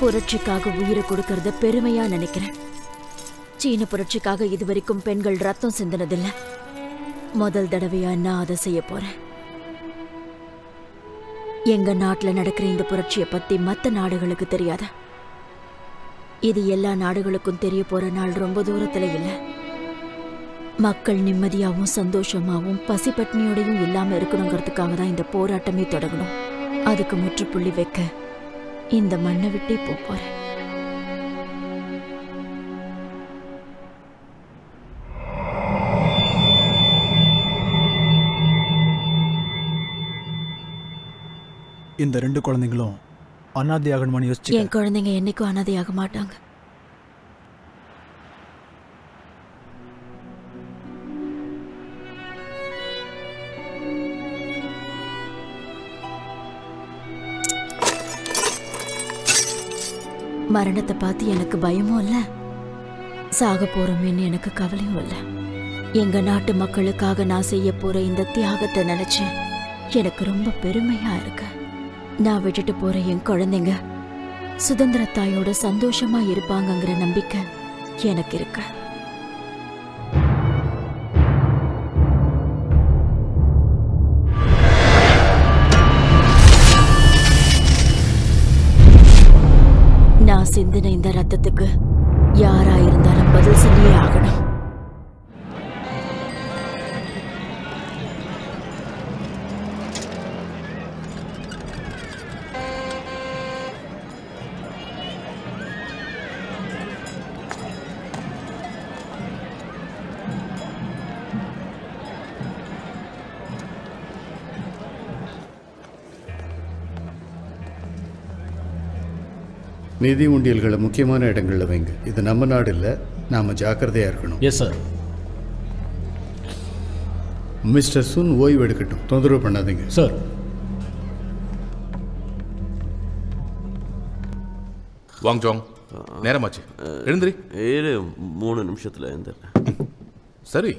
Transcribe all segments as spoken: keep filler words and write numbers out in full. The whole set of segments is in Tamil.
புரட்சிக்காக உயிரை கொடுக்கறத பெருமையா நினைக்கிறேன். சீன புரட்சிக்காக இதுவரைக்கும் பெண்கள் ரத்தம் சிந்தினதில்ல. முதல் தடவையா நான் அதை செய்ய போறேன். எங்க நாட்டுல நடக்கிற இந்த புரட்சியை பத்தி மத்த நாடுகளுக்கு தெரியாத. இது எல்லா நாடுகளுக்கும் தெரிய போற நாள் ரொம்ப தூரத்துல இல்ல. மக்கள் நிம்மதியாவும் சந்தோஷமாவும் பசிப்பட்னியோடையும் இல்லாம இருக்கணுங்கிறதுக்காக தான் இந்த போராட்டமே தொடங்கணும். அதுக்கு முற்றுப்புள்ளி வைக்க இந்த மண்ணை விட்டே போறேன். இந்த ரெண்டு குழந்தைங்களும் அனாதையாகணும்னு யோசிச்சு. என் குழந்தைங்க என்னைக்கும் அனாதையாக மாட்டாங்க. மரணத்தை பார்த்து எனக்கு பயமும் இல்ல, சாக போறோமேன்னு எனக்கு கவலையும் இல்ல. எங்க நாட்டு மக்களுக்காக நான் செய்ய போற இந்த தியாகத்தை நினைச்சு எனக்கு ரொம்ப பெருமையா இருக்கு. நான் விட்டுட்டு போற என் குழந்தைங்க சுதந்திர தாயோட சந்தோஷமா இருப்பாங்கங்கிற நம்பிக்கை எனக்கு இருக்கு. நான் சிந்தின இந்த ரத்தத்துக்கு யாரா இருந்தாலும் பதில் சொல்லியே ஆகணும். நிதி உண்டியல்களை முக்கியமான இடங்களில் வைங்க. இது நம்ம நாடு இல்லை, நாம் ஜாக்கிரதையாக இருக்கணும். Yes sir. மிஸ்டர் சுன் ஓய்வு எடுக்கட்டும், தொந்தரவு பண்ணாதீங்க சார். வாங் ஜோங், நேரமாச்சு, எழுந்திரி. ஏழு மூணு நிமிஷத்தில் எழுந்துறேன். சரி,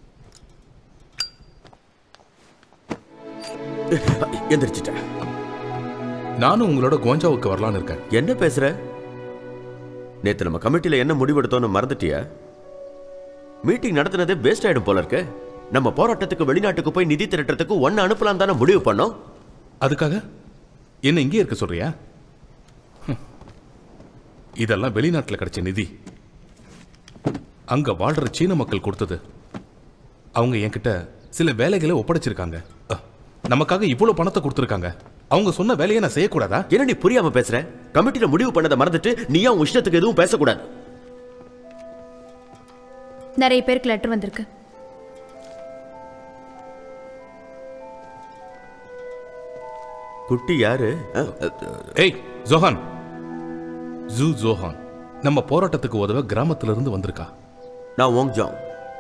எந்திரிச்சிட்டேன். நானும் உங்களோட கோஞ்சாவுக்கு வரலான்னு இருக்கேன். என்ன பேசுற? நேத்து நம்ம கமிட்டியில என்ன முடிவெடுத்தோன்னு மறந்துட்டியா? மீட்டிங் நடத்தினதே வேஸ்ட் ஆயிடும் போல இருக்கு. நம்ம போராட்டத்துக்கு வெளிநாட்டுக்கு போய் நிதி திரட்டுறதுக்கு ஒன்னு அனுப்பலாம் தானே முடிவு பண்ணோம். அதுக்காக என்ன இங்கே இருக்க சொல்றியா? இதெல்லாம் வெளிநாட்டில் கிடைச்ச நிதி. அங்க வாழ்ற சீன மக்கள் கொடுத்தது. அவங்க என்கிட்ட சில வேலைகளை ஒப்படைச்சிருக்காங்க. நமக்காக இவ்வளவு பணத்தை கொடுத்துருக்காங்க. அவங்க சொன்ன வேலையை நான் செய்யக்கூடாதா? என்ன நீ புரியாம பேசுற? கமிட்டியில முடிவு பண்ணதை மறந்துட்டு நீயா உன் இஷ்டத்துக்கு எதுவும் பேசக்கூடாது. நிறைய பேருக்கு லெட்டர் வந்திருக்கு. குட்டி யாரு? ஏய் ஜோஹான், ஜூ ஜோஹான் நம்ம போராட்டத்துக்கு உதவ கிராமத்துல இருந்து வந்திருக்கா. நான் ஓங் ஜாங்.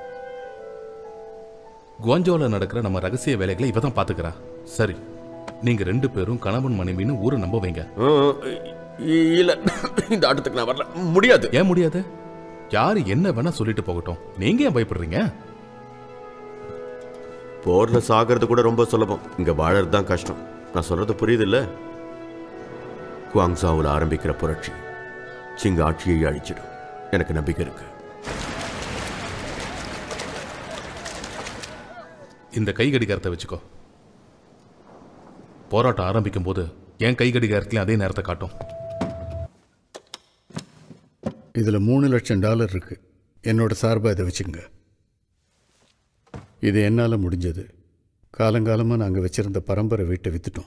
குவாஞ்சோல நடக்கிற நம்ம ரகசிய வேலைகளை இவ தான் பாத்துக்கிறா. சரி, நீங்க ரெண்டு பேரும் கணவன் மனைவின்னு ஊரை நம்ப வைங்க. இல்ல, இந்த ஆட்டத்துக்கு நான் வரல. முடியாது. ஏன் முடியாது? யாரு என்ன வேணா சொல்லிட்டு போகட்டும், நீங்க ஏன் பயப்படுறீங்க? போர்ல சாகிறது கூட ரொம்ப சுலபம், இங்க வாழறது தான் கஷ்டம். நான் சொல்றது புரியுது இல்ல? குவாங்சாவில் ஆரம்பிக்கிற புரட்சி சிங்க ஆட்சியை அழிச்சிடும். எனக்கு நம்பிக்கை இருக்கு. இந்த கை கடிகாரத்தை வச்சுக்கோ. போராட்டம் ஆரம்பிக்கும் போது என் கை கடிகாரத்திலையும் அதே நேரத்தை காட்டும். இதுல மூணு லட்சம் டாலர் இருக்கு. என்னோட சார்பாக இதை வச்சுங்க. இது என்னால் முடிஞ்சது. காலங்காலமாக நாங்கள் வச்சிருந்த பரம்பரை வீட்டை வித்துட்டோம்.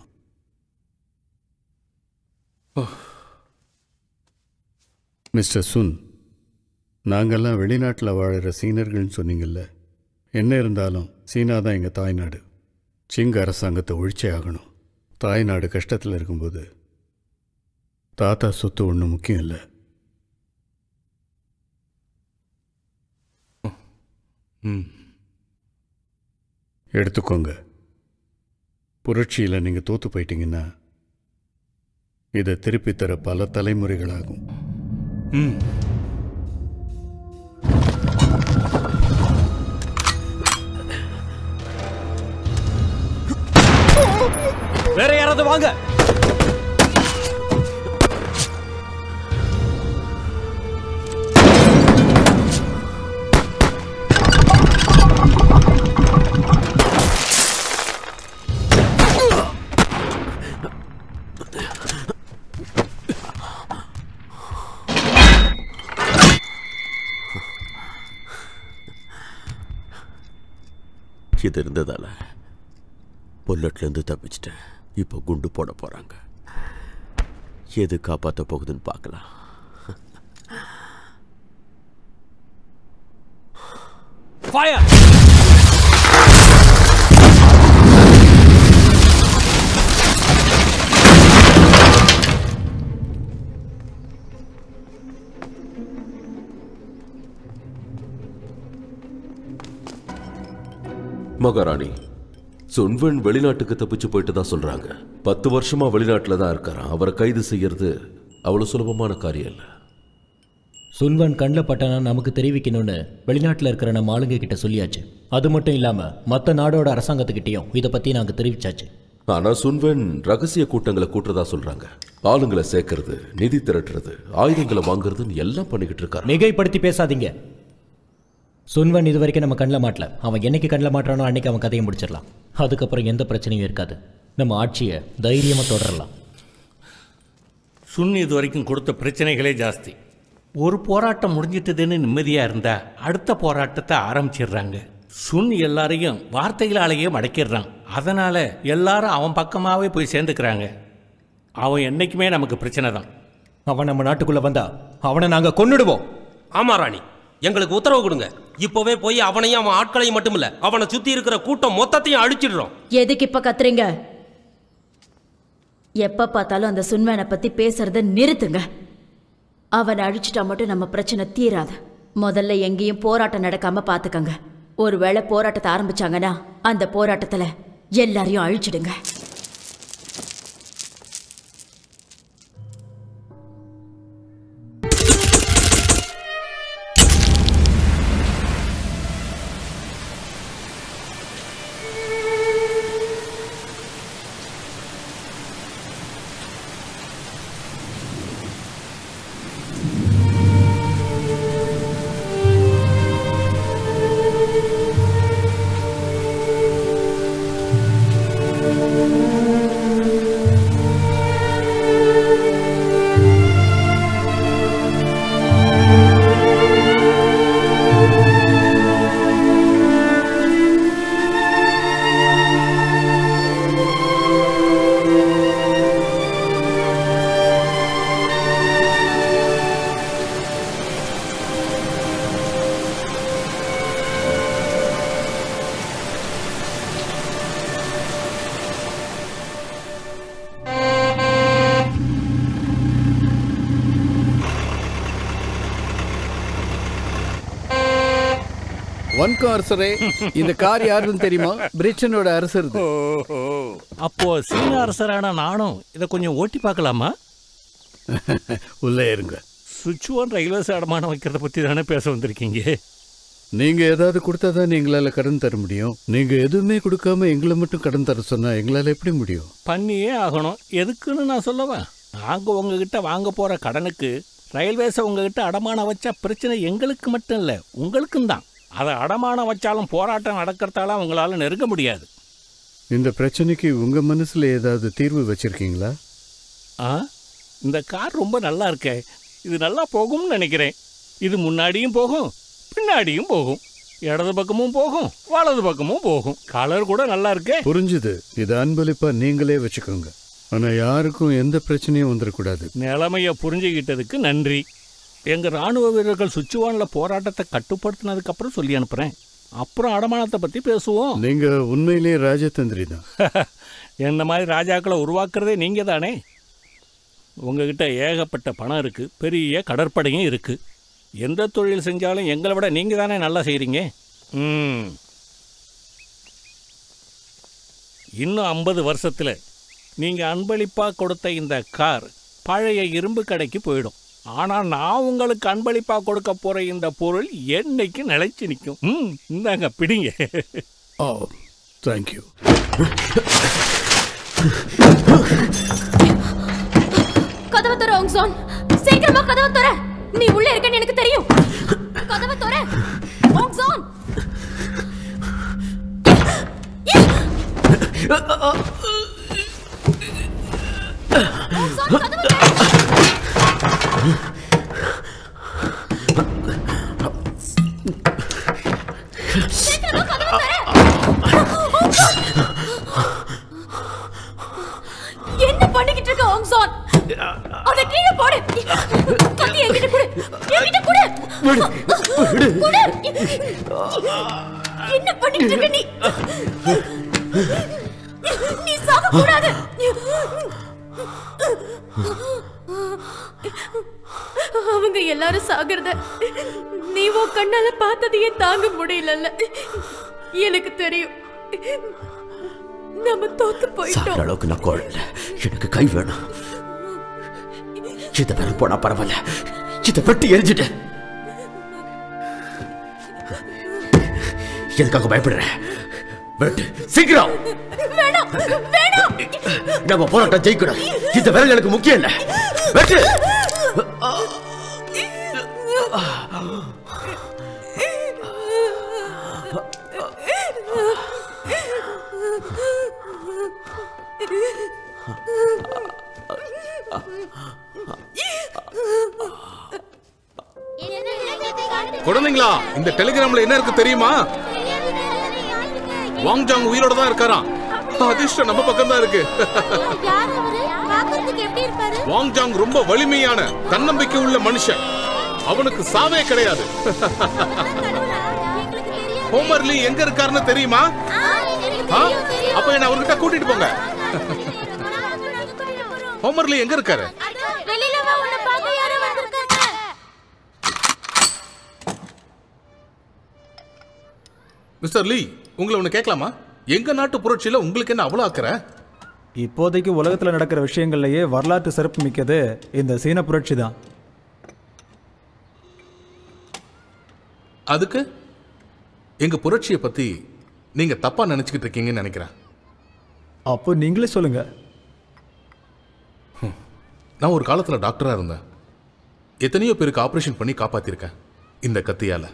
மிஸ்டர் சுன், நாங்கள்லாம் வெளிநாட்டில் வாழற சீனர்கள்னு சொன்னீங்கல்ல. என்ன இருந்தாலும் சீனா தான் எங்கள் தாய்நாடு. சிங்க அரசாங்கத்தை ஒழிச்சே ஆகணும். தாய்நாடு கஷ்டத்தில் இருக்கும்போது தாத்தா சொத்து ஒன்றும் முக்கியம் இல்லை. எடுத்துக்கோங்க. புரட்சியில் நீங்கள் தோற்று போயிட்டீங்கன்னா இதை திருப்பி தர பல தலைமுறைகளாகும். வேற யாராவது வாங்க. இது இருந்ததால புல்லட்லேருந்து தப்பிச்சிட்டேன். இப்போ குண்டு போட போறாங்க. எது காப்பாற்ற போகுதுன்னு பார்க்கலாம். ஃபயர்! மகாராணி, சுன்வன் வெளிநாட்டுக்கு தப்பிச்சு போயிட்டு தான் சொல்றாங்க. பத்து வருஷமா வெளிநாட்டில் தான் இருக்காராம். அவரை கைது செய்யறது அவ்வளவு சுலபமான காரியம் இல்லை. சுன்வன் கண்ணில் பட்டானா நமக்கு தெரிவிக்கணும்னு வெளிநாட்டில் இருக்கிற நம்ம ஆளுங்க கிட்ட சொல்லியாச்சு. அது மட்டும் இல்லாமல் மற்ற நாடோட அரசாங்கத்துக்கிட்டையும் இதை பற்றி நாங்கள் தெரிவிச்சாச்சு. ஆனா சுன்வன் ரகசிய கூட்டங்களை கூட்டுறதா சொல்றாங்க. ஆளுங்களை சேர்க்கறது, நிதி திரட்டுறது, ஆயுதங்களை வாங்குறதுன்னு எல்லாம் பண்ணிக்கிட்டு இருக்காரு. மிகைப்படுத்தி பேசாதீங்க. சுன்வன் இது வரைக்கும் நம்ம கண்ணில் மாட்டல. அவன் என்னைக்கு கண்ணில் மாட்டானோ அன்னைக்கு அவன் கதையை முடிச்சிடலாம். அதுக்கப்புறம் எந்த பிரச்சனையும் இருக்காது. நம்ம ஆட்சியை தைரியமாக தொடரலாம். சுன் இது வரைக்கும் கொடுத்த பிரச்சனைகளே ஜாஸ்தி. ஒரு போராட்டம் முடிஞ்சிட்டதுன்னு நிம்மதியாக இருந்தால் அடுத்த போராட்டத்தை ஆரம்பிச்சிடுறாங்க. சுன் எல்லாரையும் வார்த்தைகளாலேயே மடக்கிடுறான். அதனால் எல்லாரும் அவன் பக்கமாகவே போய் சேர்ந்துக்கிறாங்க. அவன் என்றைக்குமே நமக்கு பிரச்சனை தான். அவன் நம்ம நாட்டுக்குள்ளே வந்தா அவனை நாங்கள் கொன்னுடுவோம். ஆமா ராணி, எங்களுக்கு உத்தரவு கொடுங்க. இப்போவே போய் அவனையும் அவன் ஆட்களையும் மட்டுமில்ல, அவனை சுற்றி இருக்கிற கூட்டம் மொத்தத்தையும் அழிச்சிடுறோம். எதுக்கு இப்ப கத்துறீங்க? எப்ப பார்த்தாலும் அந்த சுன்வனை பத்தி பேசுறத நிறுத்துங்க. அவனை அழிச்சிட்டா மட்டும் நம்ம பிரச்சனை தீராது. முதல்ல எங்கேயும் போராட்டம் நடக்காம பாத்துக்கங்க. ஒருவேளை போராட்டத்தை ஆரம்பிச்சாங்கன்னா அந்த போராட்டத்துல எல்லாரையும் அழிச்சிடுங்க. வணக்கம் அரசரே. இந்த கார் யாருன்னு தெரியுமா? பிரிட்டனோட அரசர். அப்போ சீன அரசரான நானும் இதை கொஞ்சம் ஓட்டி பார்க்கலாமா? உள்ளே இருங்க. சுச்சுவான் ரயில்வே அடமானம் வைக்கிறத பற்றி தானே பேச வந்திருக்கீங்க. நீங்க ஏதாவது கொடுத்தா தான் எங்களால கடன் தர முடியும். நீங்க எதுவுமே கொடுக்காம எங்களை மட்டும் கடன் தர சொன்னா எங்களால எப்படி முடியும்? பண்ணியே ஆகணும். எதுக்குன்னு நான் சொல்லவா? நாங்க உங்ககிட்ட வாங்க போற கடனுக்கு ரயில்வேஸை உங்ககிட்ட அடமானம் வச்சா பிரச்சனை எங்களுக்கு மட்டும் இல்லை, உங்களுக்கும் தான். அதை அடமானம் வச்சாலும் போராட்டம் நடக்கிறதால உங்களால நெருங்க முடியாது. இந்த பிரச்சனைக்கு உங்க மனசுல ஏதாவது தீர்வு வச்சிருக்கீங்களா? ஆ, இந்த கார் ரொம்ப நல்லா இருக்கே. இது நல்லா போகும்னு நினைக்கிறேன். இது முன்னாடியும் போகும், பின்னாடியும் போகும், இடது பக்கமும் போகும், வலது பக்கமும் போகும். கலர் கூட நல்லா இருக்கே. புரிஞ்சுது. இது அன்பளிப்பா நீங்களே வச்சுக்கோங்க. ஆனா யாருக்கும் எந்த பிரச்சனையும் வந்துடக்கூடாது. நிலைமைய புரிஞ்சுக்கிட்டதுக்கு நன்றி. எங்க ராணுவ வீரர்கள் சுச்சுவான்ல போராட்டத்தை கட்டுப்படுத்தினதுக்கு அப்புறம் சொல்லி அனுப்புறேன். அப்புறம் அடமானத்தை பத்தி பேசுவோம். நீங்க உண்மையிலேயே ராஜதந்திரி தான். என்ன மாதிரி ராஜாக்களை உருவாக்குறதே நீங்க தானே. உங்ககிட்ட ஏகப்பட்ட பணம் இருக்கு, பெரிய கடற்படையும் இருக்கு. எந்த தொழில் செஞ்சாலும் எங்களை விட நீங்க தானே நல்லா செய்றீங்க. ம் இன்னும் ஐம்பது வருஷத்துல நீங்க அன்பளிப்பா கொடுத்த இந்த கார் பழைய இரும்பு கடைக்கு போயிடும். ஆனா நான் உங்களுக்கு அன்பளிப்பா கொடுக்க போற இந்த பொருள் என்னைக்கு நிலைச்சு நிற்கும். ம் இந்தாங்க பிடிங்க. Oh thank you. கதவை தர ஆங்சான், சீக்கிரமா கதவை தர. நீ உள்ள இருக்கன்னு எனக்கு தெரியும். கதவை தர ஆங்சான். ஆங்சான் கதவை தர. சீக்கிரமா கதவை தர. பண்ணிக்கிட்டு இருக்க ஆங்சான்? அத கீழே போடு. கத்தி என்கிட்ட கொடு. என்கிட்ட கொடு. கொடு. என்ன பண்ணிட்டு இருக்க நீ? நீ சாக கூடாது. அவங்க எல்லாரும் சாகிறத நீ உன் கண்ணால பார்த்ததையே தாங்க முடியல. எனக்கு தெரியும் நம்ம தோத்து போயிட்டோம். அளவுக்கு நான் குழந்தை, எனக்கு கை வேணும். இதை வேற போனா பரவாயில்ல, இதை வெட்டி எரிஞ்சிட்டேன். எதுக்காக பயப்படுறேன்? வெட்டு சீக்கிரம். வேணாம் வேணாம், நம்ம போராட்டம் ஜெயிக்கணும். இந்த விரல் எனக்கு முக்கியம் இல்ல. வெட்டு. குழந்தைங்களா, இந்த டெலிகிராம்ல என்ன இருக்கு தெரியுமா? வாங் ஜாங் உயிரோட தான் இருக்காராம். அதிர்ஷ்டம் நம்ம பக்கம் தான் இருக்கு. வாங் ஜாங் ரொம்ப வலிமையான தன்னம்பிக்கை உள்ள மனுஷன். அவனுக்கு சாவே கிடையாது. ஹோமர் லீ எங்க இருக்காருன்னு தெரியுமா? அப்ப என்ன அவர்கிட்ட கூட்டிட்டு போங்க. ஹோமர் லீ எங்க இருக்காரு? மிஸ்டர் லீ, உங்களை ஒண்ணு கேட்கலாமா? எங்க நாட்டு புரட்சியில உங்களுக்கு என்ன அவ்வளவு அக்கறை? இப்போதைக்கு உலகத்தில் நடக்கிற விஷயங்கள்லயே வரலாற்று சிறப்பு மிக்கது இந்த சீன புரட்சி தான். அதுக்கு எங்க புரட்சியை பத்தி நீங்க தப்பா நினைச்சுக்கிட்டு இருக்கீங்கன்னு நினைக்கிறேன். அப்போ நீங்களே சொல்லுங்க. நான் ஒரு காலத்துல டாக்டரா இருந்தேன். எத்தனையோ பேருக்கு ஆபரேஷன் பண்ணி காப்பாத்திருக்கேன் இந்த கத்தியால.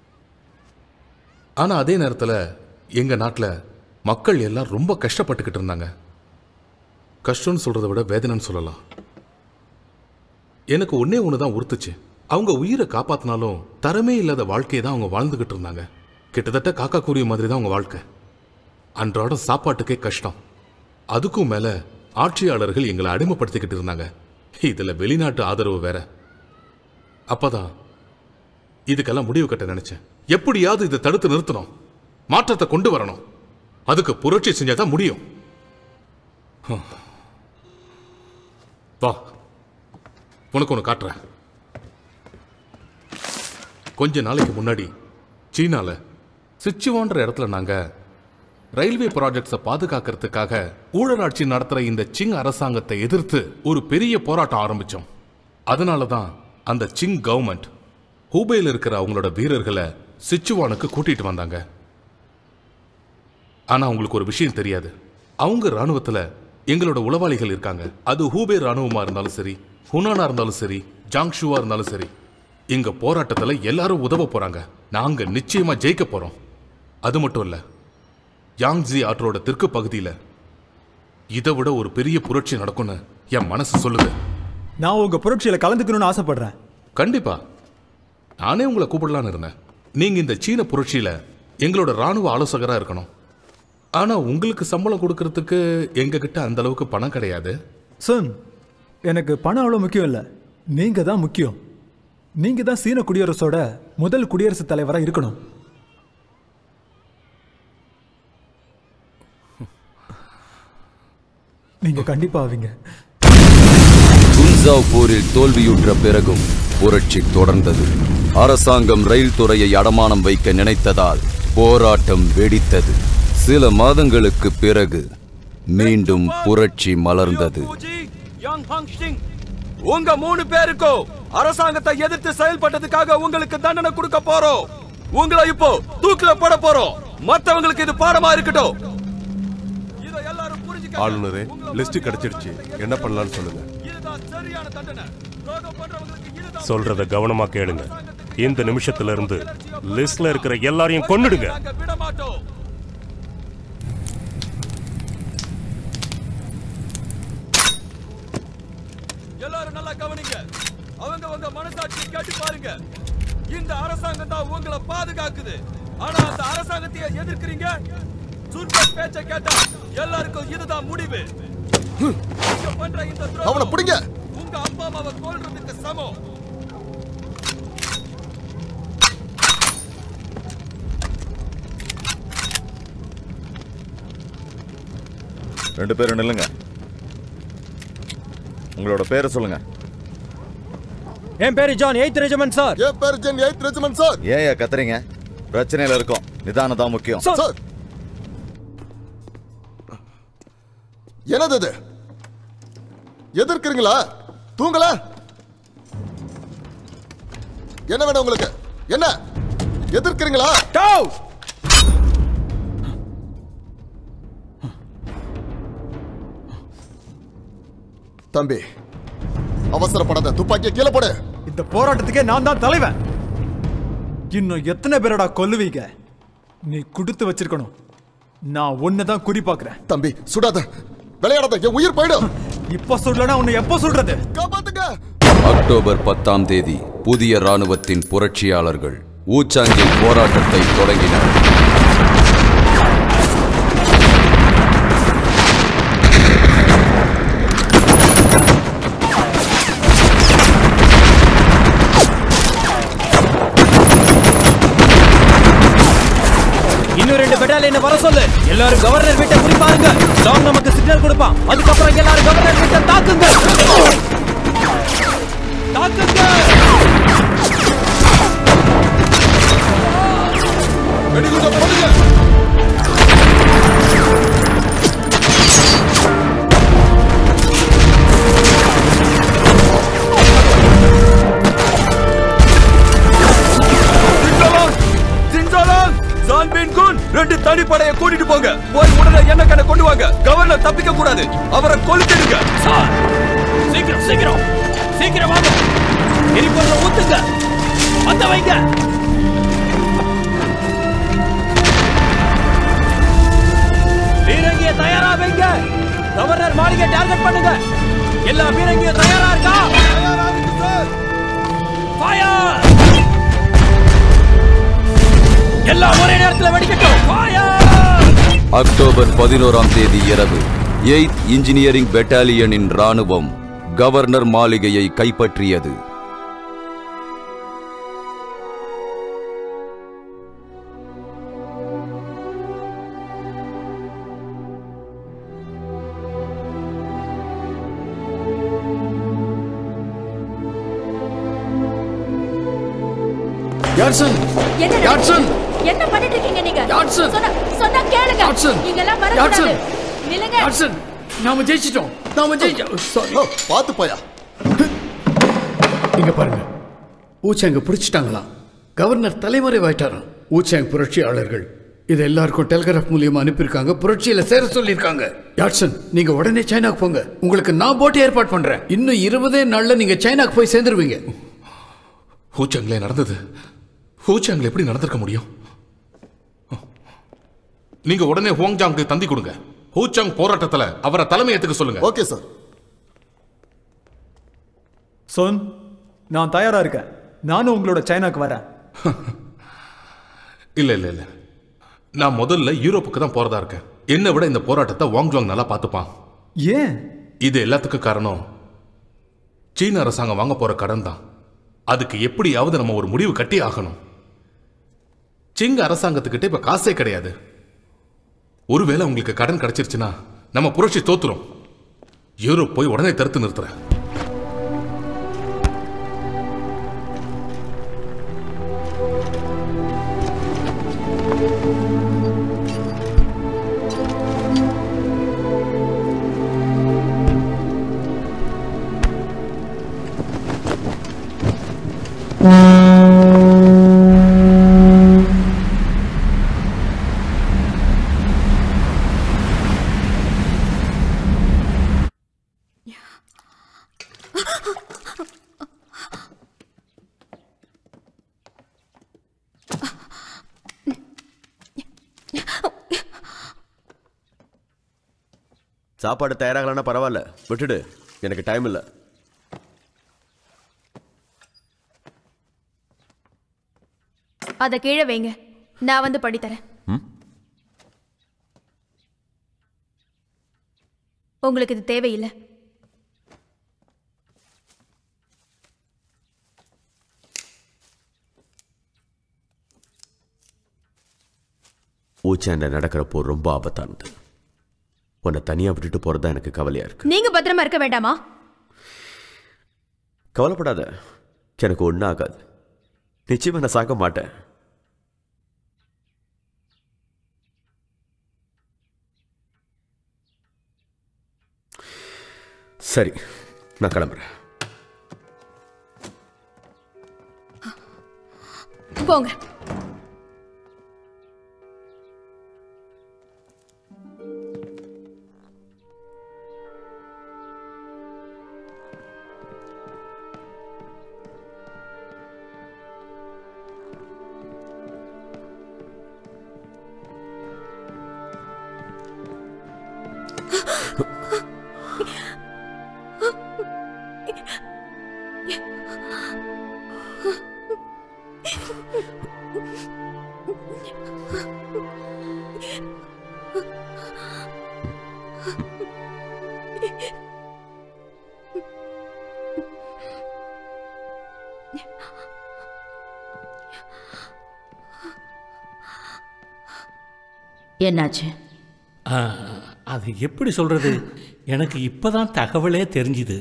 ஆனா அதே நேரத்துல எங்க நாட்டுல மக்கள் எல்லாம் ரொம்ப கஷ்டப்பட்டுக்கிட்டு இருந்தாங்க. கஷ்டம்னு சொல்றதை விட வேதனைன்னு சொல்லலாம். எனக்கு ஒன்னே ஒண்ணுதான் உறுத்துச்சு. அவங்க உயிரை காப்பாத்தினாலும் தரமே இல்லாத வாழ்க்கையை தான் அவங்க வாழ்ந்துகிட்டு இருந்தாங்க. கிட்டத்தட்ட காக்கா கூறிய மாதிரி தான் அவங்க வாழ்க்கை. அன்றாட சாப்பாட்டுக்கே கஷ்டம். அதுக்கும் மேல ஆட்சியாளர்கள் எங்களை அடிமைப்படுத்திக்கிட்டு இருந்தாங்க. இதுல வெளிநாட்டு ஆதரவு வேற. அப்பதான் இதுக்கெல்லாம் முடிவு கட்ட நினைச்சேன். எப்படியாவது இதை தடுத்து நிறுத்தணும், மாற்றத்தை கொண்டு வரணும். அதுக்கு புரட்சி செஞ்சாதான் முடியும். வா, உனக்கு ஒன்று காட்டுறேன். கொஞ்ச நாளைக்கு முன்னாடி சீனால சிச்சுவான்ற இடத்துல நாங்க ரயில்வே ப்ராஜெக்ட்ஸை பாதுகாக்கிறதுக்காக ஊழலாட்சி நடத்துற இந்த சிங் அரசாங்கத்தை எதிர்த்து ஒரு பெரிய போராட்டம் ஆரம்பிச்சோம். அதனால தான் அந்த சிங் கவர்மெண்ட் ஹூபேயில் இருக்கிற அவங்களோட வீரர்களை சிச்சுவானுக்கு கூட்டிட்டு வந்தாங்க. ஆனா அவங்களுக்கு ஒரு விஷயம் தெரியாது. அவங்க ராணுவத்துல எங்களோட உளவாளிகள் இருக்காங்க. அது ஹூபே ராணுவமா இருந்தாலும் சரி, ஹுனானா இருந்தாலும் சரி, ஜாங்ஷுவா இருந்தாலும் சரி, எங்க போராட்டத்துல எல்லாரும் உதவ போறாங்க. நாங்க நிச்சயமா ஜெயிக்க போறோம். அது மட்டும் இல்ல, யாங்ஸி ஆற்றோட தெற்கு பகுதியில இதை விட ஒரு பெரிய புரட்சி நடக்கும்னு என் மனசு சொல்லுது. நான் உங்க புரட்சியில கலந்துக்கணும்னு ஆசைப்படுறேன். கண்டிப்பா, நானே உங்களை கூப்பிடலான்னு இருந்தேன். நீங்க இந்த சீன புரட்சியில எங்களோட ராணுவ ஆலோசகரா இருக்கணும். ஆனா உங்களுக்கு சம்பளம் கொடுக்கறதுக்கு எங்க கிட்ட அந்த அளவுக்கு பணம் கிடையாது. சுன், எனக்கு பணம் அவ்வளவு முக்கியம் இல்ல, நீங்க தான் முக்கியம். நீங்க தான் சீன குடியரசோட முதல் குடியரசுத் தலைவரா இருக்கணும். நீங்க கண்டிப்பா ஆவீங்க. குன்சாவ் போரில் தோல்வியுற்ற பிறகும் புரட்சி தொடர்ந்தது. அரசாங்கம் ரயில் துறையை அடமானம் வைக்க நினைத்ததால் போராட்டம் வெடித்தது. சில மாதங்களுக்கு பிறகு மீண்டும் புரட்சி மலர்ந்தது. உங்க மூணு பேருக்கோ அரசாங்கத்தை எதிர்த்து செயல்பட்டதுக்காக உங்களுக்கு தண்டனை கொடுக்க போறோம். உங்களை இப்போ தூக்கில போட போறோம். மத்தவங்களுக்கு இது பாடமா இருக்கட்டும். ஆளுநரே, லிஸ்ட் கிடைச்சிடுச்சு. என்ன பண்ணலாம்னு சொல்லுங்க. சொல்றத கவனமா கேளுங்க. இந்த நிமிஷத்துல இருந்து லிஸ்ட்ல இருக்கிற எல்லாரையும் கொன்னுடுங்க. எல்லாரும் நல்லா கவனிங்க. அவங்க உங்க மனசாட்சி கேட்டு பாருங்க. இந்த அரசாங்கம் தான் உங்களை பாதுகாக்குது. ஆனா அந்த அரசாங்கத்தை எதிர்க்கிறீங்க. சுன்பன் பேச்ச கேட்டா எல்லாருக்கும் இதுதான் முடிவு. அவனை பிடிங்க. உங்க அப்பா அம்மாவை கொல்றதுக்கு சமம். ரெண்டு பேரும் நில்லுங்க. உங்களோட பேரை சொல்லுங்க. என் பேரு ஜான், எய்த் ரெஜிமெண்ட் சார். என் பேரு ஜான், எய்த் ரெஜிமெண்ட் சார். ஏன் கத்துறீங்க? பிரச்சனையில இருக்கோம். நிதானம் தான் முக்கியம். சார், என்னது இது? எதிர்க்கிறீங்களா? தூங்கல? என்ன வேணும் உங்களுக்கு? என்ன எதிர்க்கிறீங்களா? தம்பி, அவசரப்படாத. துப்பாக்கியை கீழே போடு. இந்த போராட்டத்துக்கே நான் தான் தலைவன். இன்னும் எத்தனை பேரடா கொல்லுவீங்க? நீ கொடுத்து வச்சிருக்கணும். நான் ஒன்னதான் குறி பாக்குறேன். தம்பி சுடாத, விளையாடாத, என் உயிர் போயிடும். இப்ப சொல்லனா உன்னை எப்ப சொல்றது? காப்பாத்துங்க. அக்டோபர் பத்தாம் தேதி புதிய ராணுவத்தின் புரட்சியாளர்கள் ஊச்சாங்கில் போராட்டத்தை தொடங்கினர். இன்னும் ரெண்டு பெட்டாலியனை வர சொல்லு. எல்லாரும் கவர்னர் வீட்டை குறிப்பாருங்க. டாம் நமக்கு சிக்னல் கொடுப்பான். அதுக்கப்புறம் எல்லாரும் கவர்னர் வீட்டை தாக்குங்க. தாக்குங்க. வெடிகுண்ட போடுங்க. ரெண்டு தனிப்படையை கூட்டிட்டு போங்க. போய் உடனே என்ன கண்ண கொண்டு வாங்க. கவர்னர் தப்பிக்க கூடாது. அவரை கொளுத்திடுங்க. சார், சீக்கிரம் சீக்கிரம் சீக்கிரம் வாங்க. எரிபொருளை ஊத்துங்க. பத்த வைங்க. பீரங்கியை தயாரா வைங்க. கவர்னர் மாளிகை டார்கெட் பண்ணுங்க. எல்லா பீரங்கியும் தயாரா இருக்கா? தயாரா இருக்கு சார். ஃபயர். எல்லாம் ஒரே நேரத்தில் வெடிக்கட்டும். அக்டோபர் பதினோராம் தேதி இரவு எய்த் இன்ஜினியரிங் பெட்டாலியனின் ராணுவம் கவர்னர் மாளிகையை கைப்பற்றியது. யாட்சன், என்ன யாட்சன், என்ன பண்ணிட்டு இருக்கீங்க நீங்க? யாட்சன், சொன்னா சொன்னா கேளுங்க. யாட்சன், நீங்க எல்லாம் வர யாட்சன், கூடாது. நில்லுங்க. யாட்சன், நாம ஜெயிச்சிட்டோம். நாம ஜெயிச்சோம். சாரி, பாத்து போயா. இங்க பாருங்க. ஊச்சாங்க பிடிச்சிட்டாங்களா? கவர்னர் தலைமறைவாயிட்டாராம். ஊச்சாங் புரட்சியாளர்கள் இதை எல்லாருக்கும் டெலிகிராஃப் மூலியமா அனுப்பியிருக்காங்க. புரட்சியில சேர சொல்லியிருக்காங்க. யாட்சன், நீங்க உடனே சைனாக்கு போங்க. உங்களுக்கு நான் போட்டு ஏற்பாடு பண்றேன். இன்னும் இருபதே நாள்ல நீங்க சைனாக்கு போய் சேர்ந்துருவீங்க. ஹூச்சாங்லே நடந்தது. ஹூச்சாங்ல எப்படி நடந்திருக்க முடியும்? நீங்க உடனே ஹோங்ஜாங்க்கு தந்தி கொடுங்க. ஹூச்சாங் போராட்டத்துல அவரை தலைமையேத்துக்க சொல்லுங்க. Okay sir. சொன், நான் தயாரா இருக்கேன். நானும் உங்களோட சைனாக்கு வரேன். இல்ல இல்ல இல்ல, நான் முதல்ல யூரோப்புக்கு தான் போறதா இருக்கேன். என்னை விட இந்த போராட்டத்தை வாங்ஜாங் நல்லா பார்த்துப்பான். ஏன்? இது எல்லாத்துக்கும் காரணம் சீன அரசாங்கம் வாங்க போற கடன் தான். அதுக்கு எப்படியாவது நம்ம ஒரு முடிவு கட்டி ஆகணும். சிங்க அரசாங்கத்துக்கிட்ட இப்ப காசே கிடையாது. ஒருவேளை உங்களுக்கு கடன் கிடைச்சிருச்சுன்னா நம்ம புரட்சி தோத்துரும். யூரோப் போய் உடனே தடுத்து நிறுத்துறேன். சாப்பாடு தயாராகலன்னா பரவாயில்ல, விட்டுடு, எனக்கு டைம் இல்லை. அதை கீழே வைங்க, நான் வந்து படித்தரேன். உங்களுக்கு இது தேவையில்லை. ஊச்சாண்ட நடக்கிற போர் ரொம்ப ஆபத்தானது. உன்னை தனியா விட்டுட்டு போறதா எனக்கு கவலையா இருக்கு. நீங்க பத்திரமா இருக்க வேண்டாமா? கவலைப்படாத, எனக்கு ஒன்றும் ஆகாது. நிச்சயமா நான் சாக மாட்டேன். சரி, நான் கிளம்புறேன். போங்க. என்னாச்சு? அது எப்படி சொல்றது? எனக்கு இப்பதான் தகவலே தெரிஞ்சுது.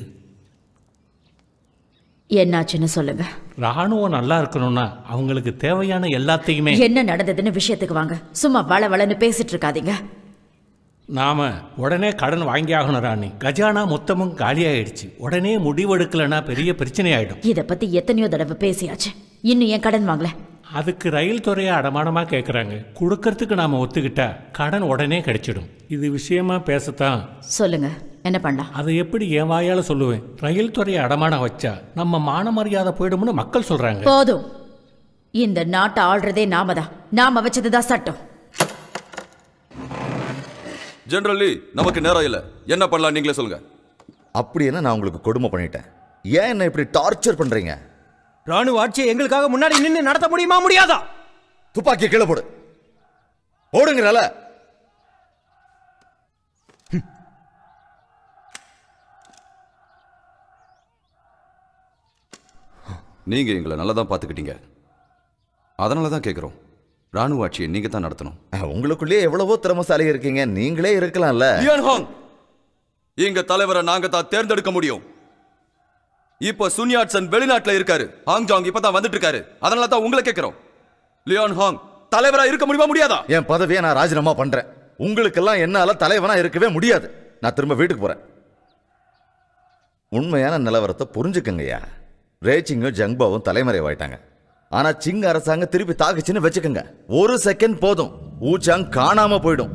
என்னாச்சுன்னு சொல்லுங்க. ராணுவம் நல்லா இருக்கணும்னா அவங்களுக்கு தேவையான எல்லாத்தையுமே. என்ன நடந்ததுன்னு விஷயத்துக்கு வாங்க. சும்மா வள வளன்னு பேசிட்டு இருக்காதீங்க. நாம உடனே கடன் வாங்கி ஆகணும் ராணி. கஜானா மொத்தமும் காலியாயிடுச்சு. உடனே முடிவெடுக்கலன்னா பெரிய பிரச்சனை ஆயிடும். இத பத்தி எத்தனையோ தடவை பேசியாச்சு. இன்னும் ஏன் கடன் வாங்கல? அதுக்கு ரயில் துறையை அடமானமா கேட்குறாங்க. கொடுக்கறதுக்கு நாம ஒத்துக்கிட்டா கடன் உடனே கிடைச்சிடும். இது விஷயமா பேசத்தான். சொல்லுங்க, என்ன பண்ணலாம்? அதை எப்படி என் வாயால சொல்லுவேன்? ரயில் துறையை அடமானம் வச்சா நம்ம மான மரியாதை போயிடும்னு மக்கள் சொல்றாங்க. போதும். இந்த நாட்டை ஆள்றதே நாம தான். நாம வச்சதுதான் சட்டம். ஜெனரல் லீ, நமக்கு நேரம் இல்ல. என்ன பண்ணலாம் நீங்களே சொல்லுங்க. அப்படி என்ன நான் உங்களுக்கு கொடுமை பண்ணிட்டேன்? ஏன் என்ன இப்படி டார்ச்சர் பண்றீங்க? ராணுவ ஆட்சியை எங்களுக்காக முன்னாடி நின்று நடத்த முடியுமா முடியாதா? துப்பாக்கி கீழே போடு. போடுங்கறல. நீங்க எங்களை நல்லா தான் பார்த்துக்கிட்டீங்க. அதனால தான் கேட்குறோம், ராணுவ ஆட்சியை நீங்க தான் நடத்தணும். உங்களுக்குள்ளே எவ்வளவோ திறமசாலி இருக்கீங்க, நீங்களே இருக்கலாம்ல. லியான் ஹாங், எங்க தலைவரை நாங்க தான் தேர்ந்தெடுக்க முடியும். இப்போ சுன்யாட்சன் வெளிநாட்டுல இருக்காரு. ஹாங்ஜாங் இப்பதான் வந்துட்டு இருக்காரு. அதனால தான் உங்களை கேட்கிறோம். லியான் ஹாங் தலைவரா இருக்க முடியுமா முடியாதா? என் பதவியை நான் ராஜினாமா பண்றேன். உங்களுக்கெல்லாம் என்னால தலைவனா இருக்கவே முடியாது. நான் திரும்ப வீட்டுக்கு போறேன். உண்மையான நிலவரத்தை புரிஞ்சுக்கங்கய்யா. ரேச்சிங்கும் ஜங்பாவும் தலைமறைவாயிட்டாங்க. ஆனா சிங் அரசாங்கம் திருப்பி தாக்குச்சுன்னு வச்சுக்கோங்க, ஒரு செகண்ட் போதும், ஊச்சாங் காணாம போயிடும்.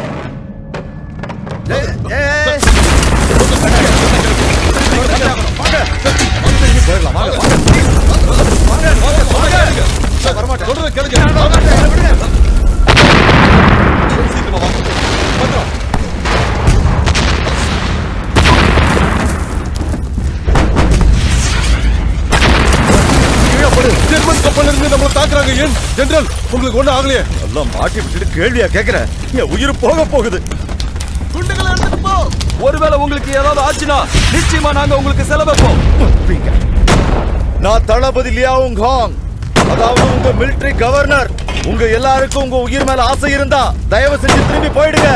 உங்களுக்கு ஒண்ணு ஆகலையே? எல்லாம் மாட்டி விட்டுட்டு கேள்வியா கேக்குற? என் உயிர் போக போகுது. குண்டுகளை எடுத்துட்டு போ. ஒருவேளை உங்களுக்கு ஏதாவது ஆச்சுன்னா நிச்சயமா நாங்க உங்களுக்கு செலவைப்போம். நான் தளபதி லியாங் ஹாங், அதாவது உங்க மிலிட்டரி கவர்னர். உங்க எல்லாருக்கும் உங்க உயிர் மேல ஆசை இருந்தா தயவு செஞ்சு திரும்பி போயிடுங்க.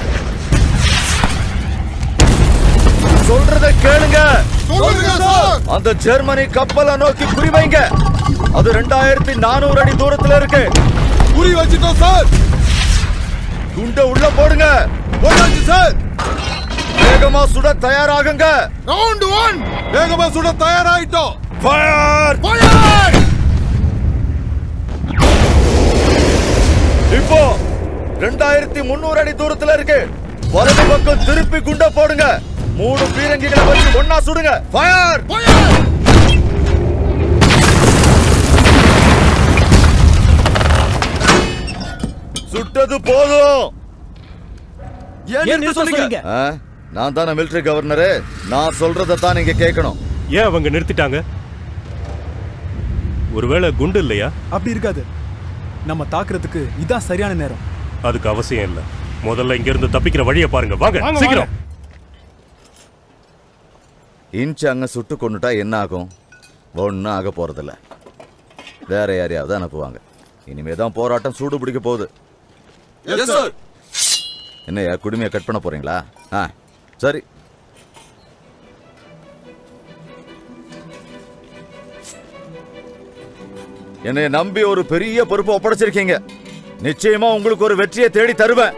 சொல்றத கேளுங்க. அந்த ஜெர்மனி கப்பலை நோக்கி குறிவைங்க. அது ரெண்டாயிரத்தி நானூறு அடி தூரத்துல இருக்கு. குறி வச்சிட்டோம் சார். குண்ட உள்ள போடுங்க. போடாச்சு சார். வேகமா சுட தயாராகுங்க. Round one. வேகமா சுட தயாராயிட்டோம். Fire fire. இப்போ ரெண்டாயிரத்தி முன்னூறு அடி தூரத்துல இருக்கு. வலது பக்கம் திருப்பி குண்ட போடுங்க. மூணு பீரங்கிகளை வச்சு ஒன்னா சுடுங்க. Fire fire. சுட்டது போதும். என்ன சொல்றீங்க? நான் தான மிலிட்டரி கவர்னரு. நான் சொல்றத தான் நீங்க கேட்கணும். ஏன் அவங்க நிறுத்திட்டாங்க? ஒருவேளை குண்டு இல்லையா? அப்படி இருக்காது. நம்ம தாக்குறதுக்கு இதான் சரியான நேரம். அதுக்கு அவசியம் இல்லை. முதல்ல இங்க இருந்து தப்பிக்கிற வழியை பாருங்க. வாங்க சீக்கிரம். இன்ச்சு அங்க சுட்டு கொண்டுட்டா என்ன ஆகும்? ஒன்றும் ஆக போறதில்ல. வேற யாரையாவது அனுப்புவாங்க. இனிமே தான் போராட்டம் சூடு பிடிக்க போகுது. என்னையா குடுமையை கட் பண்ண போறீங்களா? ஆ சரி. என்னை நம்பி ஒரு பெரிய பொறுப்பை ஒப்படைச்சிருக்கீங்க. நிச்சயமா உங்களுக்கு ஒரு வெற்றியை தேடி தருவேன்.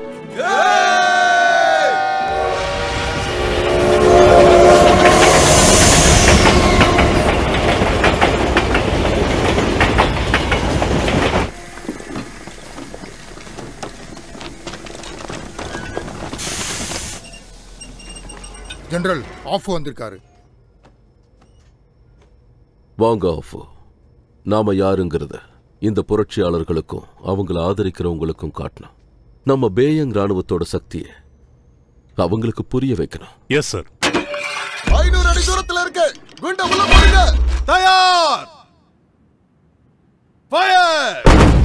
ஜெனரல் ஆஃப் வந்திருக்காரு. வாங்க ஆஃப். நாம யாருங்கிறத இந்த புரட்சியாளர்களுக்கும் அவங்கள ஆதரிக்கிறவங்களுக்கும் காட்டணும். நம்ம பேயங் ராணுவத்தோட சக்தியை அவங்களுக்கு புரிய வைக்கணும். Yes sir. ஐநூறு அடி தூரத்துல இருக்கு. குண்ட உள்ள போடுங்க. தயார். ஃபயர்.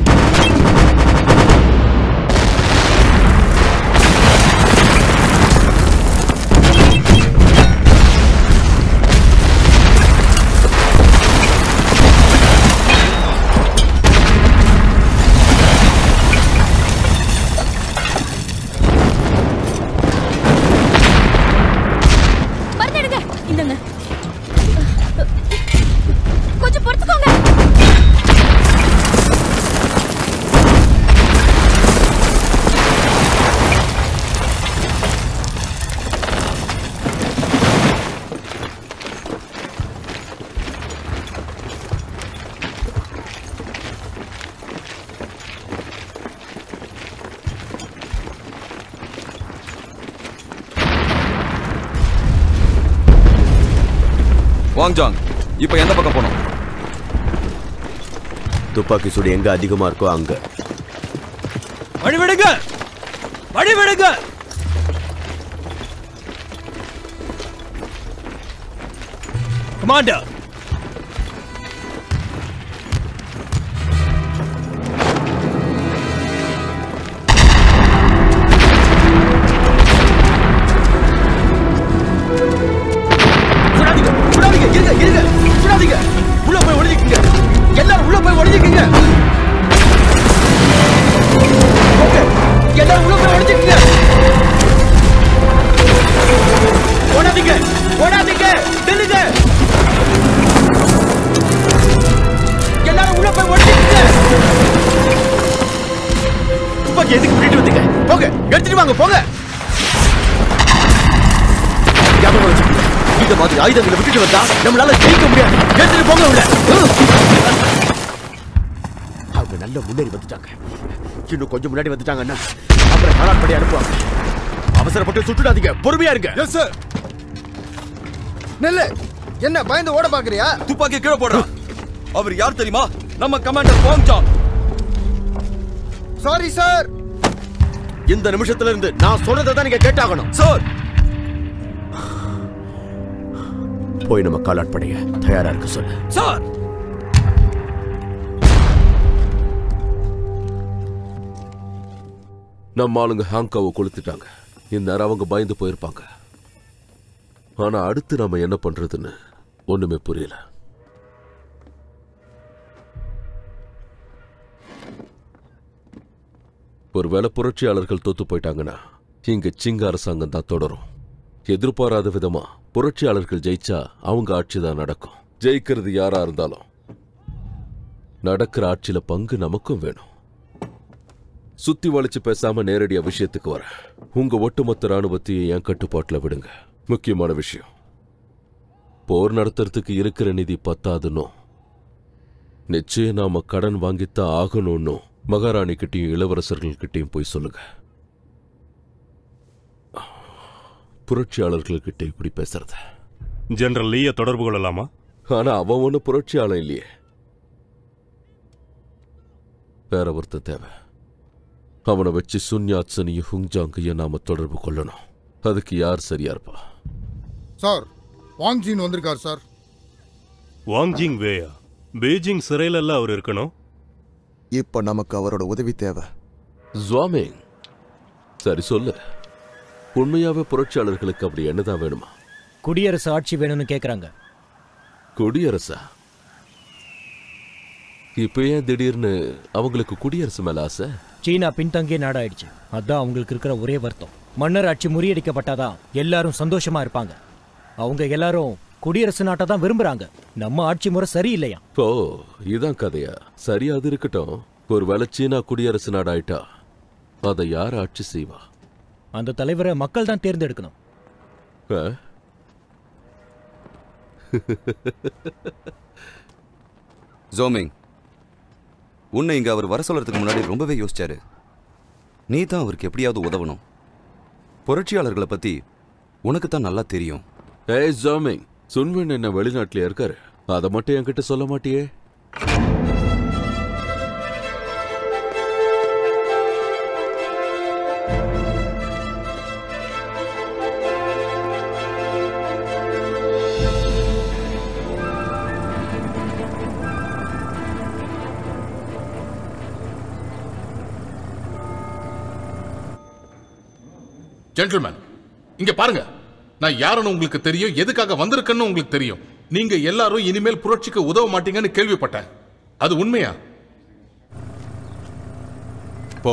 கொஞ்சம் பொறுத்துக்கோங்க. வாங்ஜாங், இப்ப எந்த பக்கம் போனோம்? துப்பாக்கி சூடு எங்க அதிகமா இருக்கோ அங்க. வழிவிடுங்க, வழிவிடுங்க. கமாண்டர், உள்ள போய் ஒளிஞ்சிக்கங்க. எல்லாரும் உள்ள போய் ஒளிஞ்சிக்கங்க. ஓகே, எல்லாரும் உள்ள போய் ஒளிஞ்சிக்கங்க. ஓடாதீங்க, ஓடாதீங்க, நில்லுங்க. எல்லாரும் உள்ள போய் ஒளிஞ்சிக்கங்க. துப்பாக்கி எதுக்கு விட்டுட்டு வந்தீங்க? போங்க, எடுத்துட்டு வாங்க, போங்க. ஞாபகம் வச்சுக்கோங்க, இந்த மாதிரி ஆயுதங்களை விட்டுட்டு வந்தா நம்மளால ஜெயிக்க முடியாது. எடுத்துட்டு போங்க உள்ள. அவங்க நல்ல முன்னேறி வந்துட்டாங்க. இன்னும் கொஞ்சம் முன்னாடி வந்துட்டாங்கன்னா அப்புறம் காலாட் படி அனுப்புவாங்க. அவசரப்பட்டு சுட்டுடாதீங்க, பொறுமையா இருங்க. Yes sir. நெல்ல, என்ன பயந்து ஓட பாக்குறியா? துப்பாக்கி கீழே போடுறா. அவர் யார் தெரியுமா? நம்ம கமாண்டர் வாங்ஜாங். Sorry sir. இந்த நிமிஷத்துல இருந்து நான் சொன்னதை தான் நீங்க கேட்டாகணும். சார், போய் நம்ம காலாட் படைய தயாரா இருக்க சொல்லு. சார். நம்ம ஆளுங்க ஹாங்காவை கொளுத்துட்டாங்க. இந்நேரம் அவங்க பயந்து போயிருப்பாங்க. ஆனா அடுத்து நாம என்ன பண்றதுன்னு ஒண்ணுமே புரியல. ஒருவேளை புரட்சியாளர்கள் தோத்து போயிட்டாங்கன்னா இங்க சிங்க அரசாங்கம் தான் தொடரும். எதிர்பாராத விதமா புரட்சியாளர்கள் ஜெயிச்சா அவங்க ஆட்சி தான் நடக்கும். ஜெயிக்கிறது யாரா இருந்தாலும் நடக்கிற ஆட்சியில பங்கு நமக்கும் வேணும். சுத்தி வளைச்சு பேசாம நேரடியா விஷயத்துக்கு வர. உங்க ஒட்டுமொத்த ராணுவத்தையும் என் கட்டுப்பாட்டுல விடுங்க. முக்கியமான விஷயம், போர் நடத்துறதுக்கு இருக்கிற நிதி பத்தாதுன்னு நிச்சயம் நாம கடன் வாங்கித்தான் ஆகணும்னு மகாராணி கிட்டையும் இளவரசர்கள் கிட்டையும் போய் சொல்லுங்க. புரட்சியாளர்கள்கிட்ட இப்படி பேசுறத ஜெனரல் லீய தொடர்பு கொள்ளலாமா? ஆனா அவன் ஒண்ணு புரட்சியாளன் இல்லையே. வேற ஒருத்தன் தேவை. அவனை வச்சு சுன்யாட்சனையும் ஹுங்ஜாங்கையும் நாம தொடர்பு கொள்ளணும். அதுக்கு யார் சரியா இருப்பா? சார், வாங்ஜின் வந்திருக்கார் சார். வாங்ஜிங் வேயா? பீஜிங் சிறையில எல்லாம் அவர் இருக்கணும். இப்ப நமக்கு அவரோட உதவி தேவை. ஜுவாமிங், சரி சொல்லு, உண்மையாவே புரட்சியாளர்களுக்கு அப்படி என்னதான் வேணுமா? குடியரசு ஆட்சி வேணும்னு கேக்குறாங்க. குடியரசா? இப்ப ஏன் திடீர்னு அவங்களுக்கு குடியரசு மேல ஆசை? சீனா பின்தங்கிய நாடாயிடுச்சு. அதான் அவங்களுக்கு இருக்கிற ஒரே வருத்தம். மன்னர் ஆட்சி முறியடிக்கப்பட்டாதான் எல்லாரும் சந்தோஷமா இருப்பாங்க. அவங்க எல்லாரும் குடியரசு நாட்டை தான் விரும்புறாங்க. நம்ம ஆட்சி முறை சரியில்லையா? ஓ, இதான் கதையா? சரி, அது இருக்கட்டும். ஒருவேளை சீனா குடியரசு நாடாயிட்டா அதை யார் ஆட்சி செய்வா? அந்த தலைவரை மக்கள் தான் தேர்ந்தெடுக்கணும். ஜோமிங், உன்னை இங்க அவர் வர சொல்றதுக்கு முன்னாடி ரொம்பவே யோசிச்சாரு. நீ தான் அவருக்கு எப்படியாவது உதவணும். புரட்சியாளர்களை பத்தி உனக்கு தான் நல்லா தெரியும். ஏய் ஜோமிங், சுன்வென் என்ன வெளிநாட்டிலே இருக்காரு, அதை மட்டும் என்கிட்ட சொல்ல மாட்டியே? ஜென்டில்மேன், இங்க பாருங்க. நான் யாருன்னு உங்களுக்கு தெரியும், எதுக்காக வந்திருக்கேன்னு உங்களுக்கு தெரியும். நீங்க எல்லாரும் இனிமேல் புரட்சிக்கு உதவ மாட்டீங்கன்னு கேள்விப்பட்டேன். அது உண்மையா? போ.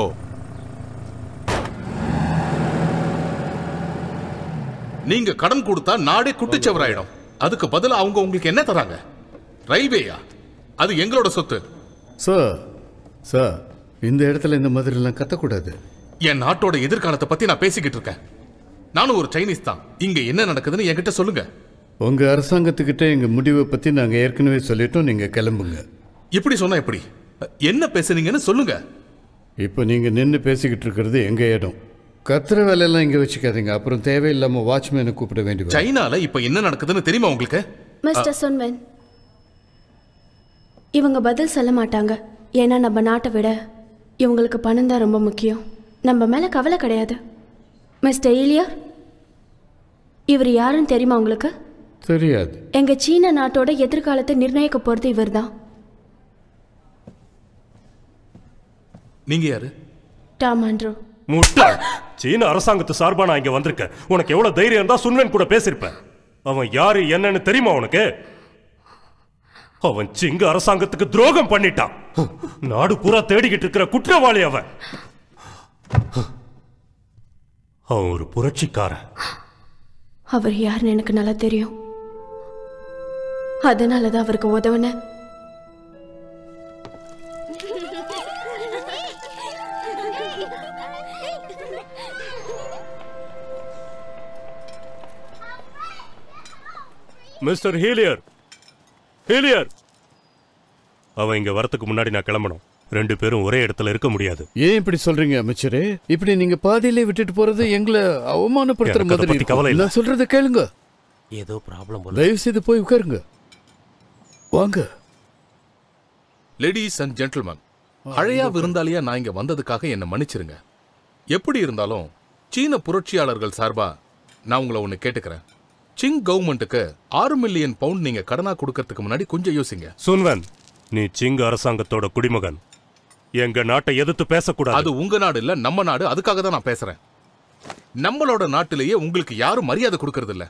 நீங்க கடன் கொடுத்தா நாடே குட்டிச்சவராயிடும். அதுக்கு பதிலா அவங்க உங்களுக்கு என்ன தராங்க? ரயில்வேயா? அது எங்களோட சொத்து. சார் சார் இந்த இடத்துல இந்த மாதிரி எல்லாம் கத்தக்கூடாது. என் நாட்டோட எதிர்காலத்தை பத்தி நான் பேசிக்கிட்டு இருக்கேன். நானும் ஒரு சைனீஸ் தான். இங்க என்ன நடக்குதுன்னு என்கிட்ட சொல்லுங்க. உங்க அரசாங்கத்துக்கிட்ட எங்க முடிவை பத்தி நாங்க ஏற்கனவே சொல்லிட்டோம். நீங்க கிளம்புங்க. இப்படி சொன்னா எப்படி? என்ன பேசுனீங்கன்னு சொல்லுங்க. இப்போ நீங்க நின்று பேசிக்கிட்டு இருக்கிறது எங்க இடம். கத்துற வேலையெல்லாம் இங்க வச்சுக்காதீங்க. அப்புறம் தேவையில்லாம வாட்ச்மேனை கூப்பிட வேண்டிய. சைனால இப்ப என்ன நடக்குதுன்னு தெரியுமா உங்களுக்கு? மிஸ்டர் சுன்வென், இவங்க பதில் சொல்ல மாட்டாங்க. ஏன்னா நம்ம நாட்டை விட இவங்களுக்கு பணம் தான் ரொம்ப முக்கியம். நம்ம மேல கவலை கிடையாது. மிஸ்டர் ஈலியர், இவர் யாருன்னு தெரியுமா உங்களுக்கு? தெரியாது. எங்க சீன நாட்டோட எதிர்காலத்தை நிர்ணயிக்க போறது இவர் தான். நீங்க யாரு? Tom Andrew. முட்டா! சீன அரசாங்கத்து சார்பா நான் இங்க வந்திருக்கேன். உனக்கு எவ்வளவு தைரியம் இருந்தா சுன்வென் கூட பேசிருப்பேன். அவன் யாரு என்னன்னு தெரியுமா உனக்கு? அவன் சிங்க அரசாங்கத்துக்கு துரோகம் பண்ணிட்டான். நாடு பூரா தேடிக்கிட்டு இருக்கிற குற்றவாளி அவன். அவன் ஒரு புரட்சிக்காரன். அவர் யாருன்னு எனக்கு நல்லா தெரியும். அதனாலதான் அவருக்கு உதவுன. மிஸ்டர் ஹீலியர், ஹீலியர், அவன் இங்க வரத்துக்கு முன்னாடி நான் கிளம்பணும். ரெண்டு பேரும் ஒரே இடத்துல இருக்க முடியாது. ஏன் இப்படி சொல்றீங்க அமைச்சரே? இப்படி நீங்க பாதியிலே விட்டுட்டு போறது எங்களை அவமானப்படுத்துற மாதிரி. கவலை இல்ல. நான் சொல்றத கேளுங்க. ஏதோ ப்ராப்ளம் போல. தயவு செய்து போய் உட்காருங்க. வாங்க. லேடிஸ் அண்ட் ஜென்டில்மேன், அழையா விருந்தாளியா நான் இங்க வந்ததுக்காக என்ன மன்னிச்சிருங்க. எப்படி இருந்தாலும் சீன புரட்சியாளர்கள் சார்பா நான் உங்களை ஒண்ணு கேட்டுக்கிறேன். சிங் கவர்மெண்ட்டுக்கு ஆறு மில்லியன் பவுண்ட் நீங்க கடனா கொடுக்கறதுக்கு முன்னாடி கொஞ்சம் யோசிங்க. சுன்வென், நீ சிங் அரசாங்கத்தோட குடிமகன். எங்க நாட்டை எதிர்த்து பேசக்கூடாது. அது உங்க நாடு இல்ல, நம்ம நாடு. அதுக்காக தான் நான் பேசுறேன். நம்மளோட நாட்டிலேயே உங்களுக்கு யாரும் மரியாதை கொடுக்கறது இல்ல.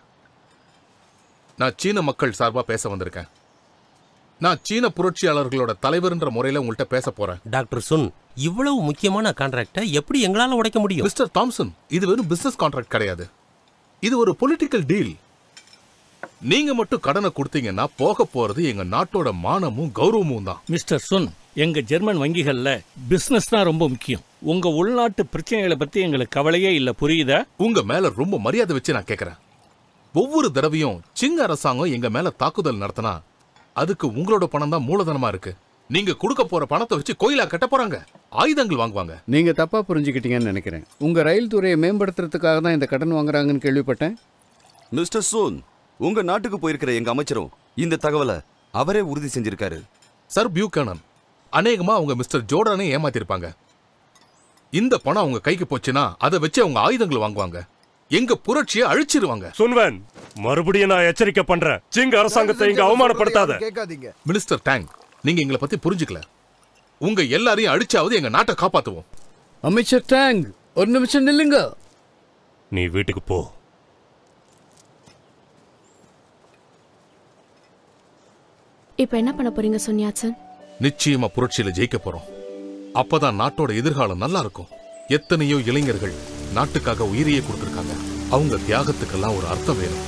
நான் சீன மக்கள் சார்பா பேச வந்திருக்கேன். நான் சீன புரட்சியாளர்களோட தலைவர்ன்ற முறையில உங்கள்கிட்ட பேச போறேன். டாக்டர் சுன், இவ்வளவு முக்கியமான கான்ட்ராக்டை எப்படி எங்களால உடைக்க முடியும்? மிஸ்டர் தாம்சன், இது வெறும் பிசினஸ் கான்ட்ராக்ட் கிடையாது. இது ஒரு பொலிட்டிக்கல் டீல். நீங்க மட்டும் கடனை கொடுத்தீங்கன்னா போக போறது எங்க நாட்டோட மானமும் கௌரவமும் தான். மிஸ்டர் சுன், எங்க ஜெர்மன் வங்கிகள்ல பிசினஸ் தான் ரொம்ப முக்கியம். உங்க உள்நாட்டு பிரச்சனைகளை பத்தி எங்களுக்கு கவலையே இல்ல, புரியுதா? உங்க மேல ரொம்ப மரியாதை வச்சு நான் கேக்குறேன். ஒவ்வொரு தடவையும் சிங்க அரசாங்கம் எங்க மேல தாக்குதல் நடத்தினா அதுக்கு உங்களோட பணம் தான் மூலதனமா இருக்கு. நீங்க கொடுக்க போற பணத்தை வச்சு கோயிலா கட்ட போறாங்க, ஆயுதங்கள் வாங்குவாங்க. நீங்க தப்பா புரிஞ்சுக்கிட்டீங்கன்னு நினைக்கிறேன். உங்க ரயில் துறையை மேம்படுத்துறதுக்காக தான் இந்த கடன் வாங்குறாங்கன்னு கேள்விப்பட்டேன். மிஸ்டர் சோன், உங்க நாட்டுக்கு போயிருக்கிற எங்க அமைச்சரும் இந்த தகவலை அவரே உறுதி செஞ்சிருக்காரு. சர் பியூகனன், அநேகமா அவங்க மிஸ்டர் ஜோர்டானை ஏமாத்திருப்பாங்க. இந்த பணம் அவங்க கைக்கு போச்சுன்னா அதை வச்சு அவங்க ஆயுதங்கள் வாங்குவாங்க, எங்க புரட்சியை அழிச்சிருவாங்க. சுன்வென், மறுபடியும் நான் எச்சரிக்கை பண்றேன். சிங்க அரசாங்கத்தை இங்க அவமானப்படுத்தாத. மினிஸ்டர் டேங், நீங்க எங்களை பத்தி புரிஞ்சுக்கல. உங்க எல்லாரையும் அழிச்சாவது எங்க நாட்டை காப்பாத்துவோம். அமைச்சர் டேங், ஒரு நிமிஷம் நில்லுங்க. நீ வீட்டுக்கு போ. இப்போ என்ன பண்ண போறீங்க சுன்யாட்சன்? நிச்சயமா புரட்சியில ஜெயிக்க போறோம். அப்பதான் நாட்டோட எதிர்காலம் நல்லா இருக்கும். எத்தனையோ இளைஞர்கள் நாட்டுக்காக உயிரையே கொடுத்திருக்காங்க. அவங்க தியாகத்துக்கெல்லாம் ஒரு அர்த்தம் வேணும்.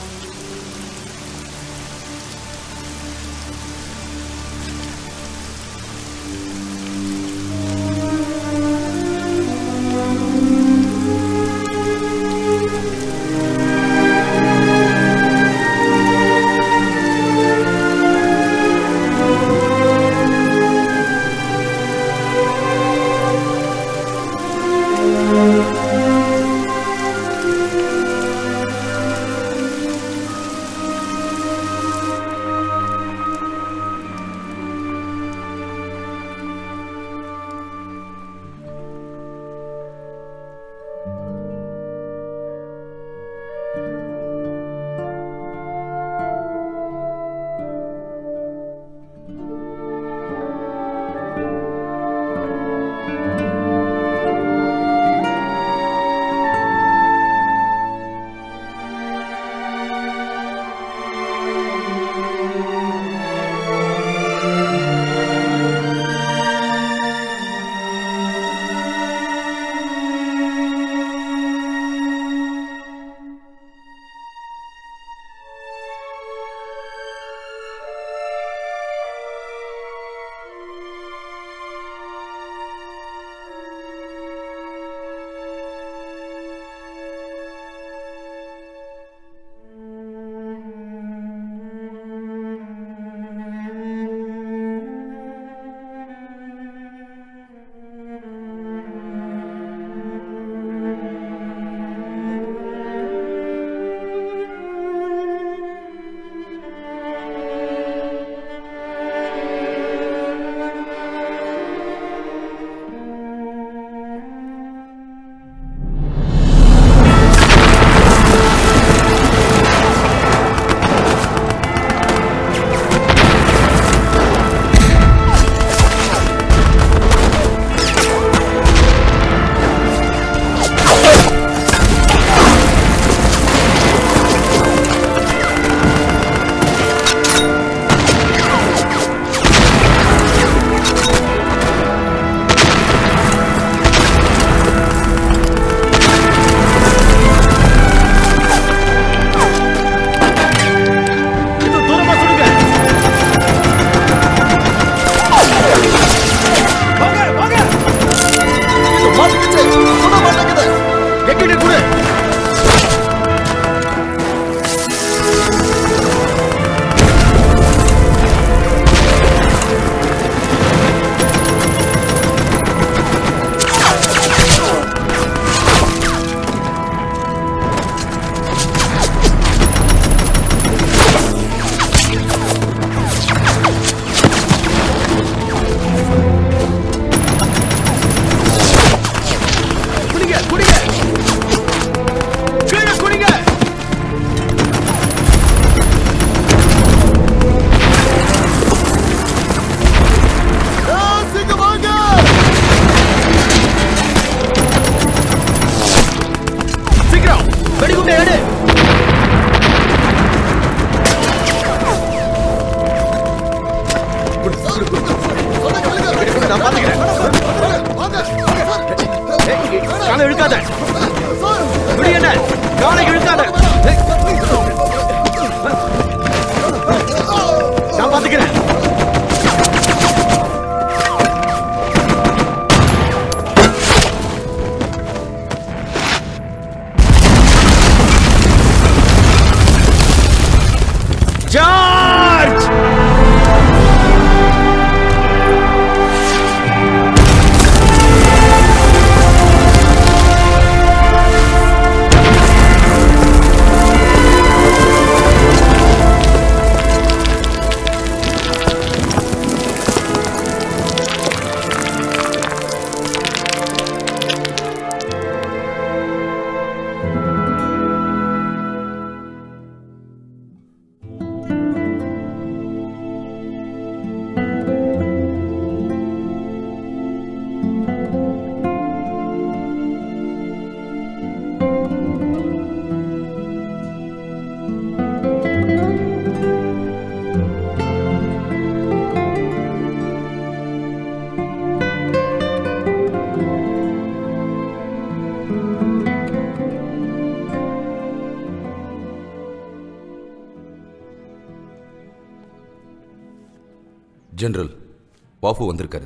ஜெனரல் பாஃபு வந்திருக்காரு.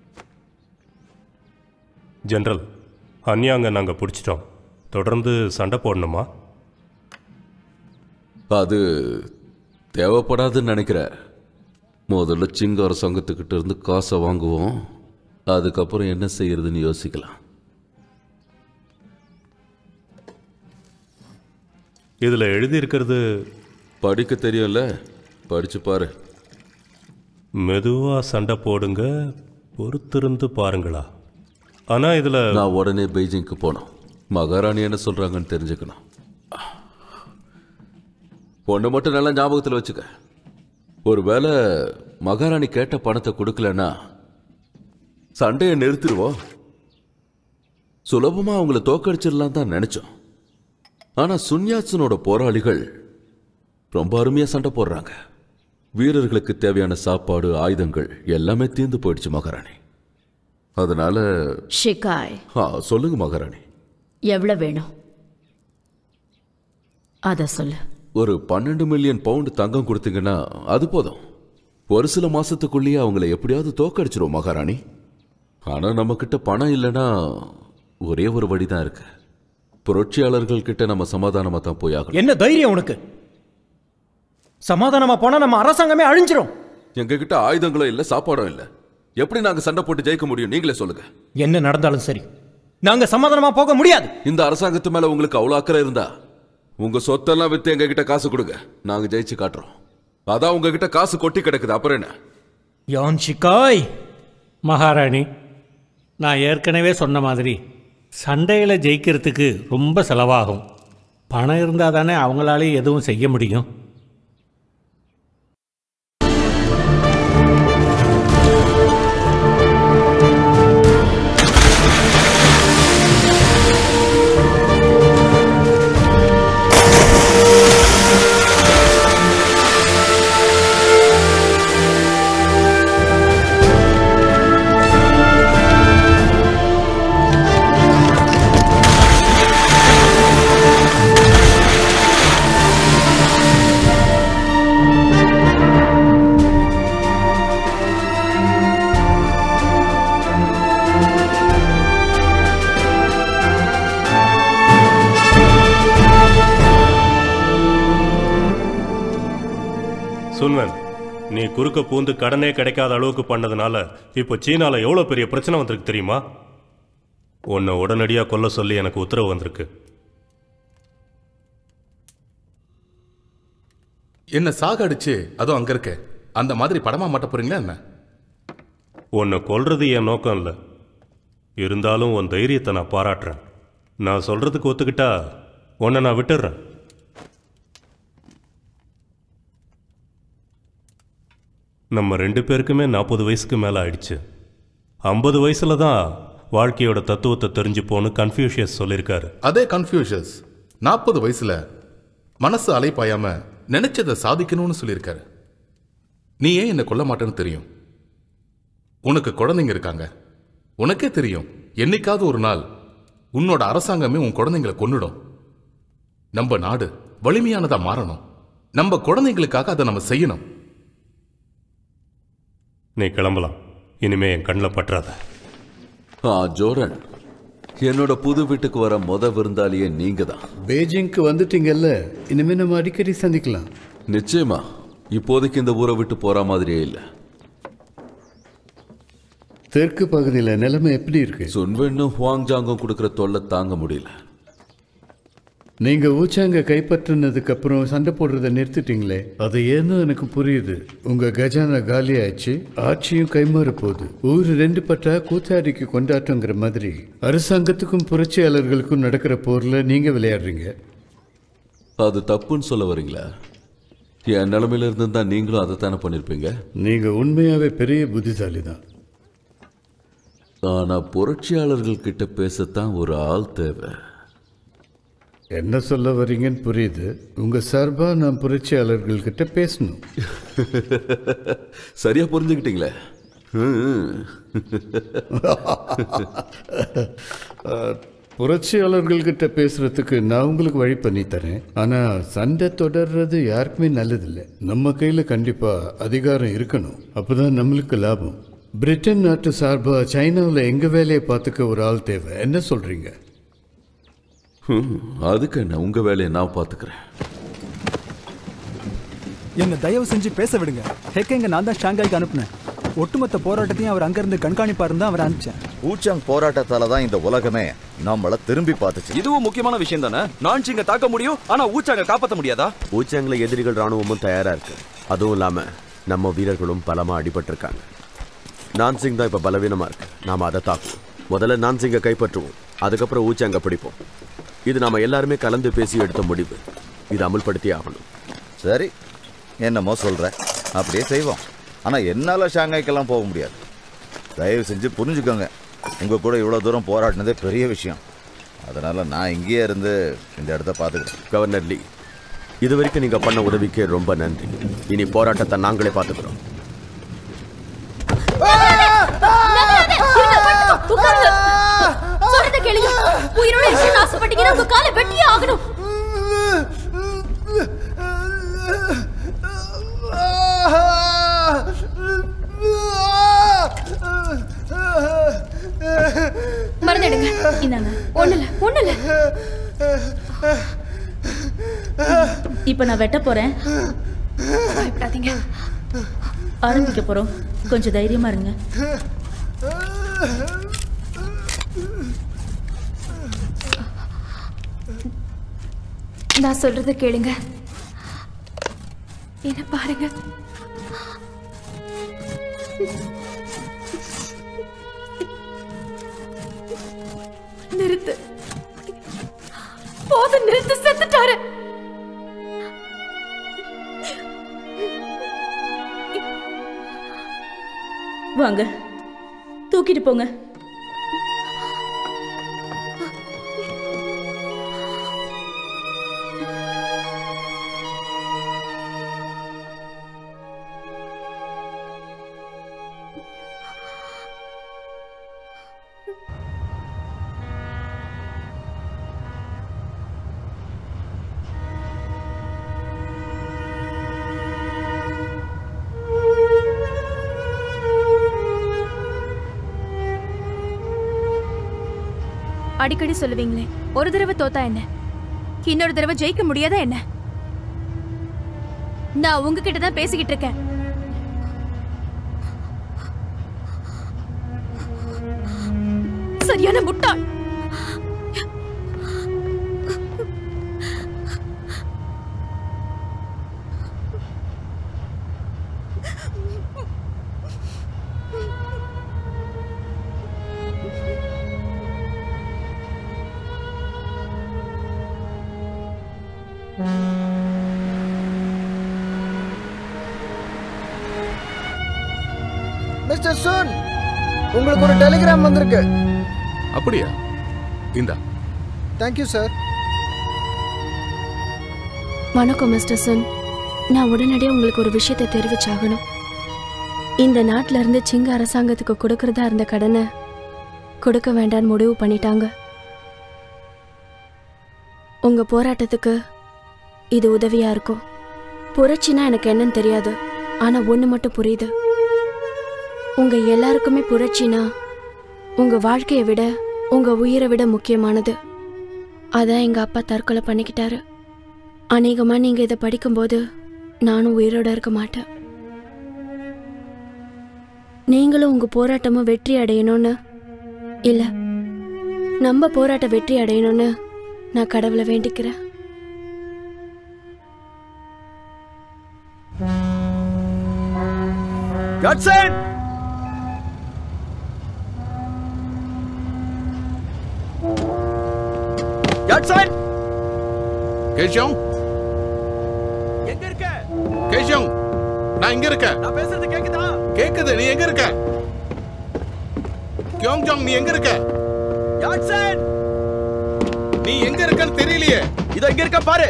ஜெனரல், அன்யாங்க நாங்கள் பிடிச்சிட்டோம். தொடர்ந்து சண்டை போடணுமா? அது தேவைப்படாதுன்னு நினைக்கிறேன். முதல்ல சிங்க அரசாங்கத்துக்கிட்ட இருந்து காசை வாங்குவோம், அதுக்கப்புறம் என்ன செய்யறதுன்னு யோசிக்கலாம். இதில் எழுதியிருக்கிறது படிக்க தெரியும்ல, படிச்சு பாரு. மெதுவாக சண்டை போடுங்க, பொறுத்திருந்து பாருங்களா. ஆனால் இதில் நான் உடனே பெய்ஜிங்க்கு போனோம். மகாராணி என்ன சொல்கிறாங்கன்னு தெரிஞ்சுக்கணும். பொண்ணு மட்டும் நல்லா ஞாபகத்தில் வச்சுக்க. ஒருவேளை மகாராணி கேட்ட பணத்தை கொடுக்கலன்னா சண்டையை நிறுத்திடுவோம். சுலபமாக அவங்கள தோக்கடிச்சிடலாம் தான் நினைச்சோம். ஆனால் சுன்யாட்சனோட போராளிகள் ரொம்ப அருமையாக சண்டை போடுறாங்க. வீரர்களுக்கு தேவையான சாப்பாடு, ஆயுதங்கள் எல்லாமே தீர்ந்து போயிடுச்சு மகாராணி. அதனால ஷிகாய், ஆ சொல்லுங்க மகாராணி. எவ்வளவு வேணும் அத சொல்லு. ஒரு பன்னெண்டு மில்லியன் பவுண்ட் தங்கம் கொடுத்தீங்கன்னா அது போதும். ஒரு சில மாசத்துக்குள்ளேயே அவங்கள எப்படியாவது தோக்கடிச்சிரும் மகாராணி. ஆனா நம்ம கிட்ட பணம் இல்லைன்னா ஒரே ஒரு வழிதான் இருக்கு. புரட்சியாளர்கள் கிட்ட நம்ம சமாதானமா தான் போய் ஆகணும். என்ன தைரியம் உனக்கு? சமாதானமா போனா நம்ம அரசாங்கமே அழிஞ்சிரும். எங்க கிட்ட ஆயுதங்களும் இல்ல, சாப்பாடும் இல்ல. எப்படி நாங்க சண்டை போட்டு ஜெயிக்க முடியும்? நீங்களே சொல்லுங்க. என்ன நடந்தாலும் சரி, நாங்க சமாதானமா போக முடியாது. இந்த அரசாங்கத்து மேல உங்களுக்கு அவ்வளவு அக்கறை இருந்தா உங்க சொத்தெல்லாம் வித்து எங்க கிட்ட காசு கொடுங்க, நாங்க ஜெயிச்சு காட்டுறோம். அதான் உங்ககிட்ட காசு கொட்டி கிடக்குது, அப்புறம் என்ன? யான் ஷிகாய். மகாராணி, நான் ஏற்கனவே சொன்ன மாதிரி சண்டையில் ஜெயிக்கிறதுக்கு ரொம்ப செலவாகும். பணம் இருந்தால் தானே அவங்களாலே எதுவும் செய்ய முடியும். சுன்வன், நீ குறுக்க பூந்து கடனே கிடைக்காத அளவுக்கு பண்ணதுனால இப்போ சீனால எவ்வளோ பெரிய பிரச்சனை வந்திருக்கு தெரியுமா? உன்னை உடனடியாக கொல்ல சொல்லி எனக்கு உத்தரவு வந்திருக்கு. என்ன சாக அடிச்சு அதுவும் அங்க இருக்க அந்த மாதிரி படமா மாட்ட போறீங்களா என்ன? உன்னை கொல்றது என் நோக்கம் இல்லை. இருந்தாலும் உன் தைரியத்தை நான் பாராட்டுறேன். நான் சொல்றதுக்கு ஒத்துக்கிட்டா உன்னை நான் விட்டுடுறேன். நம்ம ரெண்டு பேருக்குமே நாற்பது வயசுக்கு மேலே ஆயிடுச்சு. ஐம்பது வயசுல தான் வாழ்க்கையோட தத்துவத்தை தெரிஞ்சுப்போன்னு கன்ஃபியூஷியஸ் சொல்லியிருக்காரு. அதே கன்ஃபியூஷியஸ் நாற்பது வயசுல மனசு அலைப்பாயாம நினைச்சதை சாதிக்கணும்னு சொல்லியிருக்காரு. நீ ஏன் என்னை கொல்ல மாட்டேன்னு தெரியும். உனக்கு குழந்தைங்க இருக்காங்க. உனக்கே தெரியும், என்னைக்காவது ஒரு நாள் உன்னோட அரசாங்கமே உன் குழந்தைங்களை கொன்னுடும். நம்ம நாடு வலிமையானதா மாறணும். நம்ம குழந்தைங்களுக்காக அதை நம்ம செய்யணும். நீ கிளம்பலாம். இனிமே என் கண்ணில் பற்றாத. ஆ ஜோரன், என்னோட புது வீட்டுக்கு வர மொத விருந்தாளியே நீங்க தான். பெய்ஜிங்க்கு வந்துட்டீங்கல்ல, இனிமே நம்ம அடிக்கடி சந்திக்கலாம். நிச்சயமா. இப்போதைக்கு இந்த ஊரை விட்டு போற மாதிரியே இல்லை. தெற்கு பகுதியில் நிலைமை எப்படி இருக்கு? சுன்வென்னும் ஹுவாங்ஜாங்கும் கொடுக்குற தொல்லை தாங்க முடியல. நீங்க ஊச்சாங்க கைப்பற்றினதுக்கு அப்புறம் சண்டை போடுறதை நிறுத்திட்டீங்களே, அது ஏன்னு எனக்கு புரியுது. உங்க கஜானா காலி ஆயிடுச்சு, ஆட்சியும் கைமாற போகுது. ஊர் ரெண்டு பட்டா கூத்தாடிக்கு கொண்டாட்டங்கிற மாதிரி அரசாங்கத்துக்கும் புரட்சியாளர்களுக்கும் நடக்கிற போர்ல நீங்க விளையாடுறீங்க. அது தப்புன்னு சொல்ல வரீங்களா? என் நிலைமையில இருந்து தான் நீங்களும் அதை தானே பண்ணிருப்பீங்க. நீங்க உண்மையாவே பெரிய புத்திசாலி தான். ஆனா புரட்சியாளர்கள் கிட்ட பேசத்தான் ஒரு ஆள் தேவை. என்ன சொல்ல வரீங்கன்னு புரியுது. உங்க சார்பா நான் புரட்சியாளர்கள் கிட்ட பேசணும். சரியா புரிஞ்சுக்கிட்டீங்களே. புரட்சியாளர்கள்கிட்ட பேசுறதுக்கு நான் உங்களுக்கு வழி பண்ணி தரேன். ஆனா சண்டை தொடர்றது யாருக்குமே நல்லதில்லை. நம்ம கையில கண்டிப்பா அதிகாரம் இருக்கணும். அப்பதான் நம்மளுக்கு லாபம். பிரிட்டன் நாட்டு சார்பா சைனாவில் எங்க வேலையை பார்த்துக்க ஒரு ஆள் தேவை. என்ன சொல்றீங்க? அதுக்கு என்ன, உங்க வேலையை நான் பார்த்துக்கிறேன். என்ன தயவு செஞ்சு பேச விடுங்க. ஹெக்கேங்க நான் தான் ஷாங்காய்க்கு அனுப்புனேன். ஒட்டுமொத்த போராட்டத்தையும் அவர் அங்கிருந்து கண்காணிப்பாரு தான் அவர் அனுப்பிச்சேன். ஊச்சாங் போராட்டத்தால தான் இந்த உலகமே நம்மள திரும்பி பார்த்துச்சு. இதுவும் முக்கியமான விஷயம் தானே. நான்சிங்க தாக்க முடியும், ஆனா ஊச்சாங்க காப்பாற்ற முடியாதா? ஊச்சாங்ல எதிரிகள் ராணுவமும் தயாரா இருக்கு. அதுவும் இல்லாம நம்ம வீரர்களும் பலமா அடிபட்டிருக்காங்க. நான்சிங் தான் இப்ப பலவீனமா இருக்கு. நாம அதை தாக்குவோம். முதல்ல நான்சிங்க கைப்பற்றுவோம், அதுக்கப்புறம் ஊச்சாங்க பிடிப்போம். இது நாம எல்லாருமே கலந்து பேசி எடுத்த முடிவு. இது அமல்படுத்தி ஆகணும். சரி, என்னமோ சொல்ற, அப்படியே செய்வோம். ஆனா என்னால ஷாங்காய்க்கெல்லாம் போக முடியாது. தயவு செஞ்சு புரிஞ்சுக்கோங்க. உங்க கூட இவ்வளவு தூரம் போராடினதே பெரிய விஷயம். அதனால நான் இங்கேயே இருந்து இந்த இடத்த பார்த்துக்கிறேன். கவர்னர் லீ, இது வரைக்கும் நீங்க பண்ண உதவிக்கு ரொம்ப நன்றி. இனி போராட்டத்தை நாங்களே பார்த்துக்கிறோம். உயிரோட ஆசைப்பட்டீங்கன்னா உங்க காலை வெட்டியே ஆகணும். மறந்துடுங்க. இந்தாங்க. ஒண்ணுல ஒண்ணுல இப்ப நான் வெட்ட போறேன். பயப்படாதீங்க. ஆரம்பிக்க போறோம். கொஞ்சம் தைரியமா இருங்க. நான் சொல்றத கேளுங்க. என்ன பாருங்க. நிறுத்து. போதும், நிறுத்து. செத்துட்டாரு. வாங்க, தூக்கிட்டு போங்க. அடிக்கடி சொல்லுவீங்களே, ஒரு தடவை தோத்தா என்ன, இன்னொரு தடவை ஜெயிக்க முடியாதா என்ன? நான் உங்ககிட்ட தான் பேசிக்கிட்டு இருக்கேன். சரியான முட்டாள். மிஸ்டர் சுன், உங்களுக்கு ஒரு டெலிகிராம் வந்திருக்கு. அப்படியா? இந்தா. Thank you sir. வணக்கம் மிஸ்டர் சுன். நான் உடனடியாக உங்களுக்கு ஒரு விஷயத்தை தெரிவிச்சாகணும். இந்த நாட்டில இருந்து சிங்க அரசாங்கத்துக்கு கொடுக்கறதா இருந்த கடனை கொடுக்க வேண்டான்னு முடிவு பண்ணிட்டாங்க. உங்க போராட்டத்துக்கு இது உதவியா இருக்கும். புரட்சினா எனக்கு என்னன்னு தெரியாது, ஆனா ஒண்ணு மட்டும் புரியுது. உங்க எல்லாருக்குமே புரட்சினா உங்க வாழ்க்கையை விட உங்க உயிரை விட முக்கியமானது. அதான் எங்க அப்பா தற்கொலை பண்ணிக்கிட்டாரு. அநேகமா நீங்க இதை படிக்கும்போது நானும் உயிரோட இருக்க மாட்டேன். நீங்களும் உங்க போராட்டமும் வெற்றி அடையணும்னு இல்ல, நம்ம போராட்டம் வெற்றி அடையணும்னு நான் கடவுளை வேண்டிக்கிறேன். Godson! Godson! கேஷம், எங்க இருக்க? கேஷம், நான் இங்க இருக்கேன். நான் பேசுறது கேக்குதா? கேக்குது. நீ எங்க இருக்க? கியோங் ஜாங், நீ எங்க இருக்க? யாட்சன்! நீ எங்க இருக்கன்னு தெரியலையே. இதோ இங்க இருக்க பாரு.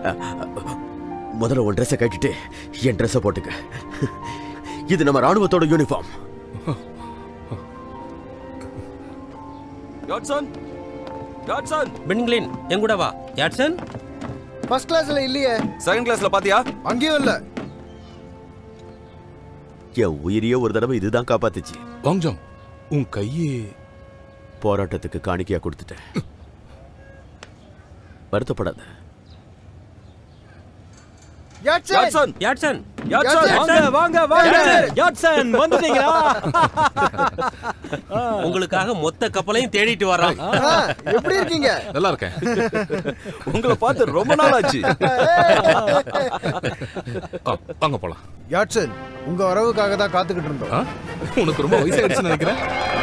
முதல்ல உன் ட்ரெஸ்ஸை கட்டிட்டு என் ட்ரெஸ்ஸை போட்டுக்க. இது நம்ம ராணுவத்தோட யூனிஃபார்ம். யாட்சன் யாட்சன் பென்கிளின் என் கூட வா. யாட்சன் ஃபர்ஸ்ட் கிளாஸ்ல இல்லையே. செகண்ட் கிளாஸ்ல பாத்தியா? அங்கேயும் இல்ல. என் உயிரியே ஒரு தடவை இதுதான் காப்பாத்துச்சு. வாங்ஜாங், உன் கையே போராட்டத்துக்கு காணிக்கையா கொடுத்துட்டேன். வருத்தப்படாத. யாட்சன் யாட்சன் வாங்க வாங்க வாங்க யாட்சன் வந்துட்டீங்களா? உங்களுக்காக மொத்த கப்பலையும் தேடிட்டு வரோம். எப்படி இருக்கீங்க? நல்லா இருக்கேன். உங்களை பார்த்து ரொம்ப நாள் ஆச்சு. வாங்க போலாம். யாட்சன், உங்க வரவுக்காக தான் காத்துக்கிட்டு இருந்தோம். உனக்கு ரொம்ப வயசாயிடுச்சுன்னு நினைக்கிறேன்.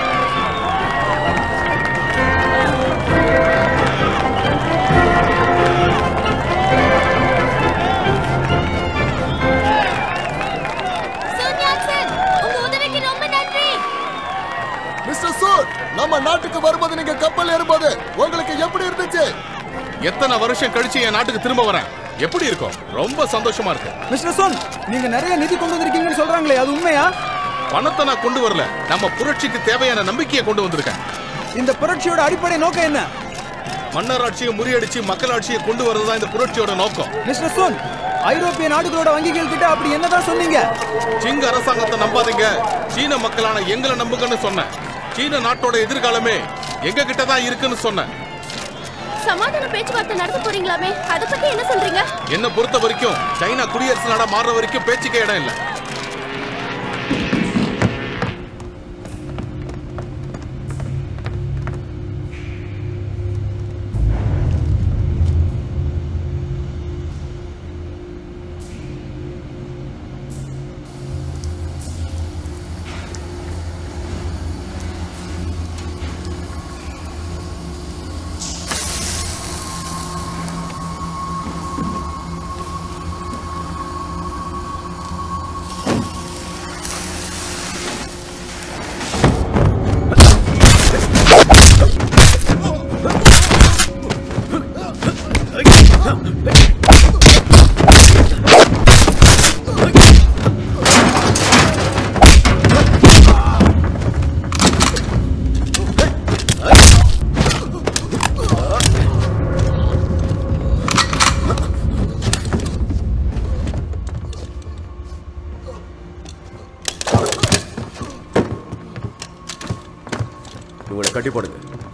மிஸ்டர் சூன், நம்ம நாட்டுக்கு வரும்போது நீங்க கப்பல் ஏறும்போது உங்களுக்கு எப்படி இருந்துச்சு? எத்தனை வருஷம் கழிச்சு என் நாட்டுக்கு திரும்ப வரேன். எப்படி இருக்கும்? ரொம்ப சந்தோஷமா இருக்கு. மிஸ்டர் சோன், நீங்க நிறைய நிதி கொண்டு வந்திருக்கீங்கன்னு சொல்றாங்களே, அது உண்மையா? பணத்தை நான் கொண்டு வரல, நம்ம புரட்சிக்கு தேவையான நம்பிக்கையை கொண்டு வந்திருக்கேன். இந்த புரட்சியோட அடிப்படை நோக்கம் என்ன? மன்னராட்சியை முறியடிச்சு மக்களாட்சியை கொண்டு வரதுதான் இந்த புரட்சியோட நோக்கம். மிஸ்டர் சோன், ஐரோப்பிய நாடுகளோட வங்கிகள் கிட்ட அப்படி என்னதான் சொன்னீங்க? சிங்க அரசாங்கத்தை நம்பாதீங்க, சீன மக்களான எங்களை நம்புங்கன்னு சொன்னேன். சீன நாட்டோட எதிர்காலமே எங்க கிட்ட தான் இருக்குன்னு சொன்னேன். சமாதான பேச்சுவார்த்தை நடத்த போறீங்களாமே, அத பத்தி என்ன சொல்றீங்க? என்ன பொறுத்த வரைக்கும் சைனா குடியரசு நாடா மாறுற வரைக்கும் பேச்சுக்கே இடம் இல்லை. இவங்களை கட்டி போடுங்க.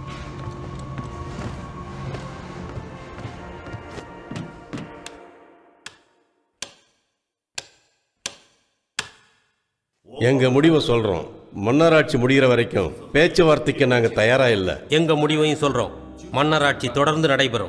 எங்க முடிவை சொல்றோம். மன்னராட்சி முடிகிற வரைக்கும் பேச்சுவார்த்தைக்கு நாங்க தயாரா இல்ல. எங்க முடிவையும் சொல்றோம். மன்னராட்சி தொடர்ந்து நடைபெறும்.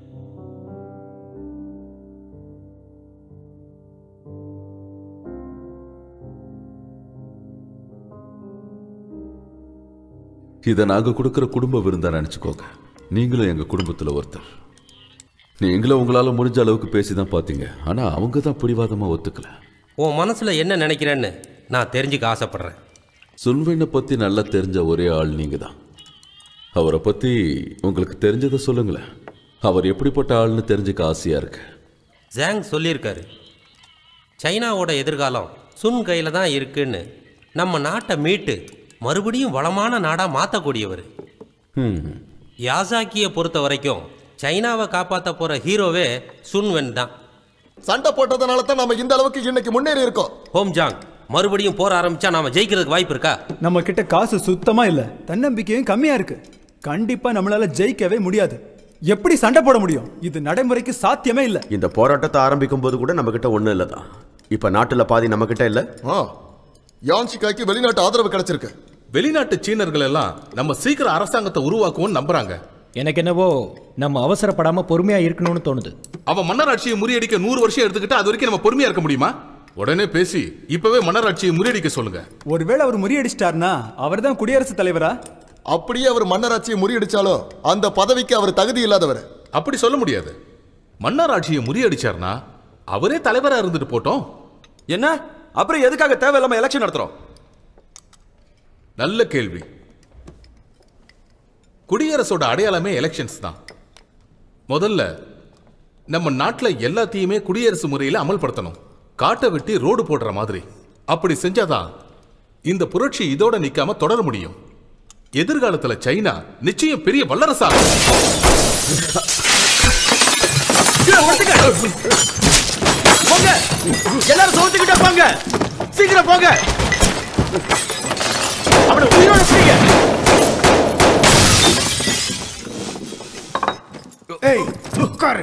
இதை நாங்க கொடுக்கிற குடும்ப விருந்தா நினைச்சுக்கோங்க. நீங்களும் எங்க குடும்பத்துல ஒருத்தர். நீங்களும் உங்களால முடிஞ்ச அளவுக்கு பேசிதான் பாத்தீங்க. ஆனா அவங்க தான் பிடிவாதமா ஒத்துக்கல. உன் மனசுல என்ன நினைக்கிறேன்னு நான் தெரிஞ்சுக்க ஆசைப்படுறேன். சுன்வெனை பத்தி நல்லா தெரிஞ்ச ஒரே ஆள் நீங்க தான். அவரை பத்தி உங்களுக்கு தெரிஞ்சதை சொல்லுங்களேன். அவர் எப்படிப்பட்ட ஆள்னு தெரிஞ்சுக்க ஆசையா இருக்கு. ஜாங் சொல்லியிருக்காரு, சைனாவோட எதிர்காலம் சுன் கையில தான் இருக்குன்னு. நம்ம நாட்டை மீட்டு மறுபடியும் வளமான நாடா மாற்றக்கூடியவர். யாசாக்கியை பொறுத்த வரைக்கும் சைனாவை காப்பாற்ற போற ஹீரோவே சுன்வென் தான். சண்டை போட்டதனால தான் நம்ம இந்த அளவுக்கு இன்னைக்கு முன்னேறி இருக்கோம். ஹோம் ஜாங், மறுபடியும் போற ஆரம்பிச்சா நாம ஜெயிக்கிறதுக்கு வாய்ப்பு இருக்கா? நம்ம கிட்ட காசு சுத்தமா இல்ல, தன்னம்பிக்கையும் கம்மியா இருக்கு. கண்டிப்பா நம்மளால ஜெயிக்கவே முடியாது. எப்படி சண்டை போட முடியும்? இது நடைமுறைக்கு சாத்தியமே இல்ல. இந்த போராட்டத்தை ஆரம்பிக்கும் போது கூட நம்ம கிட்ட ஒண்ணு இல்லதான். இப்ப நாட்டுல பாதி நம்ம கிட்ட இல்ல. யான்ஷிகாய்க்கு வெளிநாட்டு ஆதரவு கிடைச்சிருக்கு. வெளிநாட்டு சீனர்கள் எல்லாம் நம்ம சீக்கிரம் அரசாங்கத்தை உருவாக்குவோம் நம்புறாங்க. எனக்கு என்னவோ நம்ம அவசரப்படாம பொறுமையா இருக்கணும்னு தோணுது. அவன் மன்னராட்சியை முறியடிக்க நூறு வருஷம் எடுத்துக்கிட்டு அது வரைக்கும் நம்ம பொறுமையா இருக்க முடியுமா? உடனே பேசி இப்பவே மன்னராட்சியை முறியடிக்க சொல்லுங்க. ஒருவேளை அவர் முறியடிச்சிட்டாருன்னா அவர் தான் குடியரசுத் தலைவரா? அப்படியே அவர் மன்னராட்சியை முறியடிச்சாலும் அந்த பதவிக்கு அவர் தகுதி இல்லாதவர். அப்படி சொல்ல முடியாது. மன்னராட்சியை முறியடிச்சார்னா அவரே தலைவரா இருந்துட்டு போட்டோம். என்ன அப்புறம் எதுக்காக தேவையில்லாம எலெக்ஷன் நடத்துறோம்? நல்ல கேள்வி. குடியரசோட அடையாளமே எலெக்ஷன்ஸ் தான். முதல்ல நம்ம நாட்டுல எல்லாத்தையுமே குடியரசு முறையில அமல்படுத்தணும். காட்டை வெட்டி ரோடு போடுற மாதிரி. அப்படி செஞ்சாதான் இந்த புரட்சி இதோட நிக்காம தொடர முடியும். எதிர்காலத்துல சைனா நிச்சயம் பெரிய வல்லரசா. போங்க, எல்லாரும் சோத்துக்கிட்டே போங்க, சீக்கிரம் போங்க. அவனை உயிரோட பிடிங்க. ஏய், உட்காரு.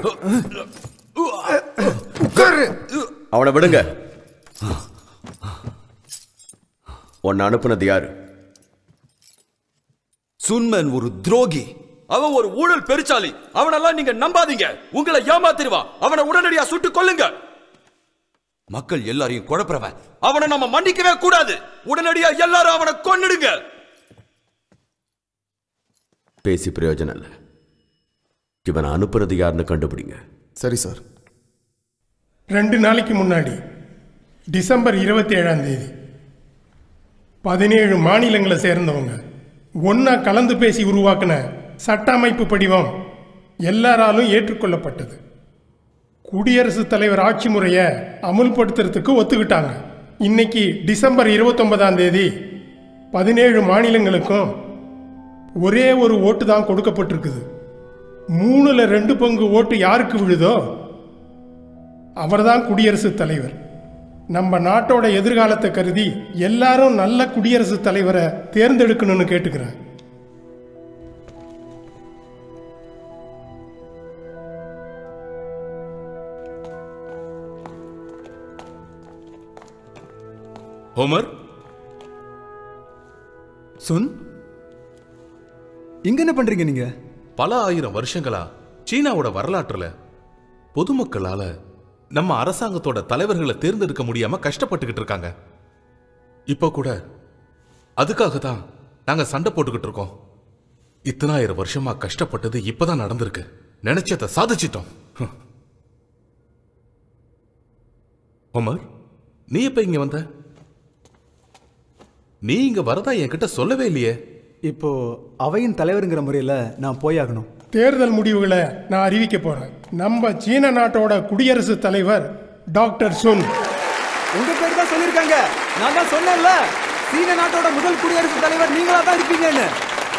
உட்காரு. அவனை விடுங்க. உன்னை அனுப்புனது யாரு? சுன்மன் ஒரு துரோகி. அவன் ஒரு ஊழல் பெருச்சாலி. அவனெல்லாம் நீங்க நம்பாதீங்க. உங்களை ஏமாத்திடுவான். அவனை உடனடியா சுட்டு கொல்லுங்க. மக்கள் எல்லாரையும் குழப்பறவன். அவனை நம்ம மன்னிக்கவே கூடாது. உடனடியா எல்லாரும் அவனை கொன்னுடுங்க. பேசி பிரயோஜனம் இல்லை. இவனை அனுப்புறது யாருன்னு கண்டுபிடிங்க. சரி சார். ரெண்டு நாளைக்கு முன்னாடி டிசம்பர் இருபத்தி ஏழாம் தேதி பதினேழு மாநிலங்களை சேர்ந்தவங்க ஒன்னா கலந்து பேசி உருவாக்கின சட்ட அமைப்பு படிவம் எல்லாராலும் ஏற்றுக்கொள்ளப்பட்டது. குடியரசுத் தலைவர் ஆட்சி முறையை அமுல்படுத்துறதுக்கு ஒத்துக்கிட்டாங்க. இன்னைக்கு டிசம்பர் இருபத்தொன்பதாம் தேதி பதினேழு மாநிலங்களுக்கும் ஒரே ஒரு ஓட்டு தான் கொடுக்கப்பட்டிருக்குது. மூணுல ரெண்டு பங்கு ஓட்டு யாருக்கு விழுதோ அவர்தான் குடியரசுத் தலைவர். நம்ம நாட்டோட எதிர்காலத்தை கருதி எல்லாரும் நல்ல குடியரசுத் தலைவரை தேர்ந்தெடுக்கணும்னு கேட்டுக்கிறேன். ஹோமர், சுன், இங்க என்ன பண்றீங்க நீங்க? பல ஆயிரம் வருஷங்களா சீனாவோட வரலாற்றுல பொதுமக்களால நம்ம அரசாங்கத்தோட தலைவர்களை தேர்ந்தெடுக்க முடியாம கஷ்டப்பட்டுக்கிட்டு இருக்காங்க. இப்ப கூட அதுக்காக தான் நாங்க சண்டை போட்டுக்கிட்டு இருக்கோம். இத்தனாயிரம் வருஷமா கஷ்டப்பட்டது இப்பதான் நடந்திருக்கு. நினைச்சத சாதிச்சிட்டோம். ஹோமர், நீ எப்ப இங்க வந்த? நீ இங்க வரதா என்கிட்ட சொல்லவே இல்லையே. இப்போ அவையின் தலைவருங்கிற முறையில நான் போயாகணும். தேர்தல் முடிவுகளை நான் அறிவிக்க போறேன். நம்ம சீன நாட்டோட குடியரசுத் தலைவர் டாக்டர் சுன். உங்க பேர் தான் சொல்லிருக்காங்க. நான் தான் சொன்னேன்ல, சீன நாட்டோட முதல் குடியரசுத் தலைவர் நீங்களா தான் இருப்பீங்கன்னு.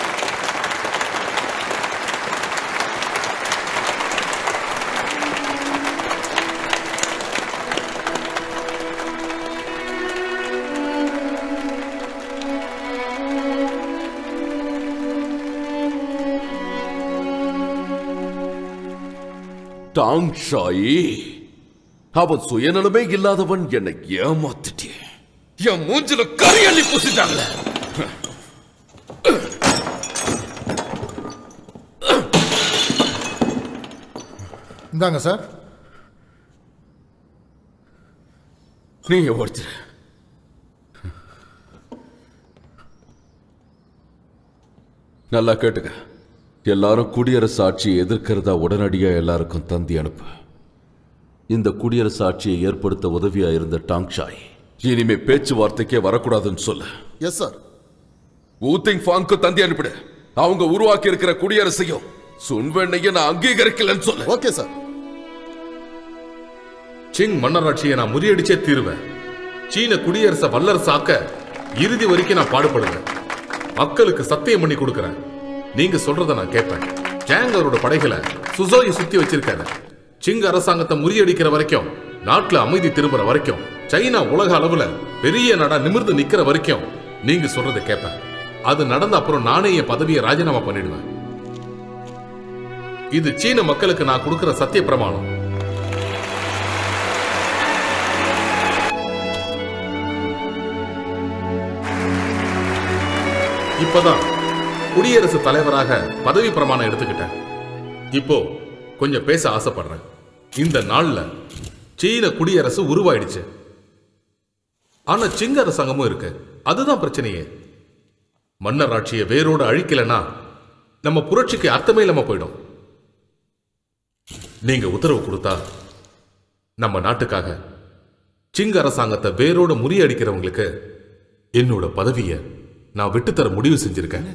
டாங் ஷாயி, அவன் சுயநலமே இல்லாதவன். என்னை ஏமாத்திட்டே என் மூஞ்சில கரியள்ளி பூசிட்டாங்களே. இந்தாங்க சார். நீ ஒருத்தர் நல்லா கேட்டுக்க. எல்லாரும் குடியரசு ஆட்சியை எதிர்க்கிறதா உடனடியா எல்லாருக்கும் தந்தி அனுப்பு. இந்த குடியரசு ஆட்சியை ஏற்படுத்த உதவியா இருந்த டாங்ஷாய் இனிமே பேச்சுவார்த்தைக்கே வரக்கூடாதுன்னு சொல்லு. Yes sir. ஊத்திங் ஃபாங்க்கு தந்தி அனுப்பிடு. அவங்க உருவாக்கி இருக்கிற குடியரசையும் சுன்வெண்ணையும் நான் அங்கீகரிக்கலன்னு சொல்லு. Okay sir. சிங் மன்னராட்சியை நான் முறியடிச்சே தீருவேன். சீன குடியரசை வல்லரசாக்க இறுதி வரைக்கும் நான் பாடுபடுவேன். மக்களுக்கு சத்தியம் பண்ணி கொடுக்கிறேன். நீங்க சொல்றத நான் கேட்பேன். ஜாங் அவரோட படைகளை சுசோயை சுத்தி வச்சிருக்காரு. சிங் அரசாங்கத்தை முறியடிக்கிற வரைக்கும், நாட்டுல அமைதி திரும்புற வரைக்கும், சைனா உலக அளவுல பெரிய நாடா நிமிர்ந்து நிக்கிற வரைக்கும் நீங்க சொல்றதை கேட்பேன். அது நடந்த அப்புறம் நானே என் பதவியை ராஜினாமா பண்ணிடுவேன். இது சீன மக்களுக்கு நான் கொடுக்கிற சத்திய பிரமாணம். இப்பதான் குடியரசு தலைவராக பதவி பிரமாணம் எடுத்துக்கிட்டேன். இப்போ கொஞ்சம் பேச ஆசைப்படுறேன். இந்த நாள்ல சீன குடியரசு உருவாயிடுச்சு. ஆனா சிங்க அரசாங்கமும் இருக்கு. அதுதான் பிரச்சனையே. மன்னர் ஆட்சியை வேரோடு அழிக்கலன்னா நம்ம புரட்சிக்கு அர்த்தமே இல்லாம போயிடும். நீங்க உத்தரவு கொடுத்தா நம்ம நாட்டுக்காக சிங்க அரசாங்கத்தை வேரோடு முறியடிக்கிறவங்களுக்கு என்னோட பதவியை நான் விட்டுத்தர முடிவு செஞ்சிருக்கேன்.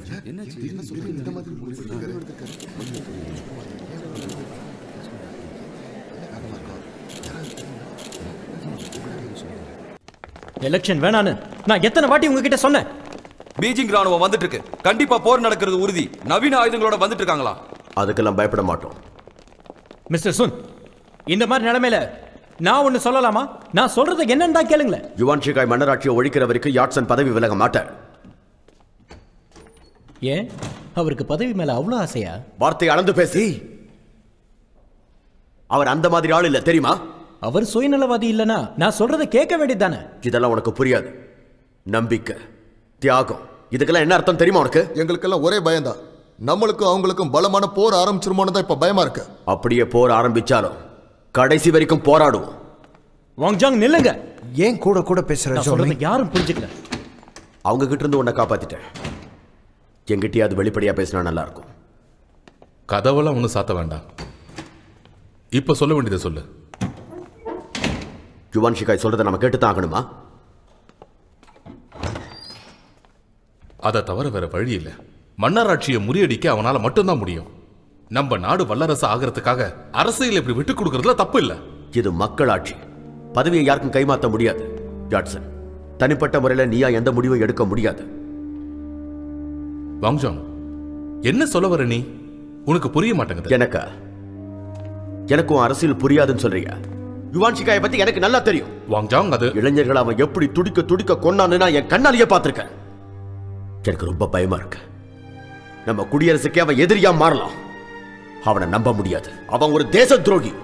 எலெக்ஷன் வேணான்னு நான் எத்தனை வாட்டி உங்ககிட்ட சொன்னேன். பீஜிங் ராணுவம் வந்துட்டு இருக்கு. கண்டிப்பா போர் நடக்கிறது உறுதி. நவீன ஆயுதங்களோட வந்துட்டு இருக்காங்களா? அதுக்கெல்லாம் பயப்பட மாட்டோம். மிஸ்டர் சுன், இந்த மாதிரி நிலைமையில நான் ஒன்னு சொல்லலாமா? நான் சொல்றது என்னன்னு தான் கேளுங்களேன். யுவான் ஷிகாய் மன்னராட்சியை ஒழிக்கிற வரைக்கும் யாட்சன் பதவி விலக மாட்டார். ஏன் அவருக்கு பதவி மேல அவ்வளவு ஆசையா? வார்த்தை அளந்து பேசி. அவர் அந்த மாதிரி ஆள் இல்ல தெரியுமா? அவர் சுயநலவாதி இல்லனா நான் சொல்றதை கேட்க வேண்டியதானே? இதெல்லாம் உனக்கு புரியாது. நம்பிக்கை, தியாகம், இதுக்கெல்லாம் என்ன அர்த்தம் தெரியுமா உனக்கு? எங்களுக்கெல்லாம் ஒரே பயம்தான். நம்மளுக்கும் அவங்களுக்கும் பலமான போர் ஆரம்பிச்சிருமோன்னு தான் இப்ப பயமா இருக்கு. அப்படியே போர் ஆரம்பிச்சாலும் கடைசி வரைக்கும் போராடுவோம். வாங்ஜாங் நில்லுங்க. ஏன் கூட கூட பேசுற? சொல்றது யாரும் புரிஞ்சுக்கல. அவங்க கிட்ட இருந்து உன்னை காப்பாத்திட்டேன். எங்கிட்டயாவது வெளிப்படையா பேசினா நல்லா இருக்கும். கதவெல்லாம் ஒன்றும் சாத்த வேண்டாம். இப்ப சொல்ல வேண்டியதை சொல்லு. யுவான் ஷிகாய் சொல்றதை நம்ம கேட்டுதான் ஆகணுமா? அதை தவிர வேற வழி இல்லை. மன்னராட்சியை முறியடிக்க அவனால மட்டும்தான் முடியும். நம்ம நாடு வல்லரசு ஆகிறதுக்காக அரசியல் இப்படி விட்டு கொடுக்கறதுல தப்பு இல்லை. இது மக்களாட்சி. பதவியை யாருக்கும் கைமாற்ற முடியாது. ஜாட்சன், தனிப்பட்ட முறையில் நீயா எந்த முடிவும் எடுக்க முடியாது. வாங்ஜாங், என்ன சொல்ல வர நீ? உனக்கு புரிய மாட்டேங்குது. எனக்கா? எனக்கும் அரசியல் புரியாதுன்னு சொல்றியா? யுவான் ஷிகாயை பத்தி எனக்கு நல்லா தெரியும். வாங்ஜாங், அது இளைஞர்கள் அவன் எப்படி துடிக்க துடிக்க கொன்னான்னு நான் என் கண்ணாலேயே பார்த்திருக்கேன். எனக்கு ரொம்ப பயமா இருக்கு. நம்ம குடியரசுக்கே அவன் எதிரியா மாறலாம். அவனை நம்ப முடியாது. அவன் ஒரு தேச துரோகி.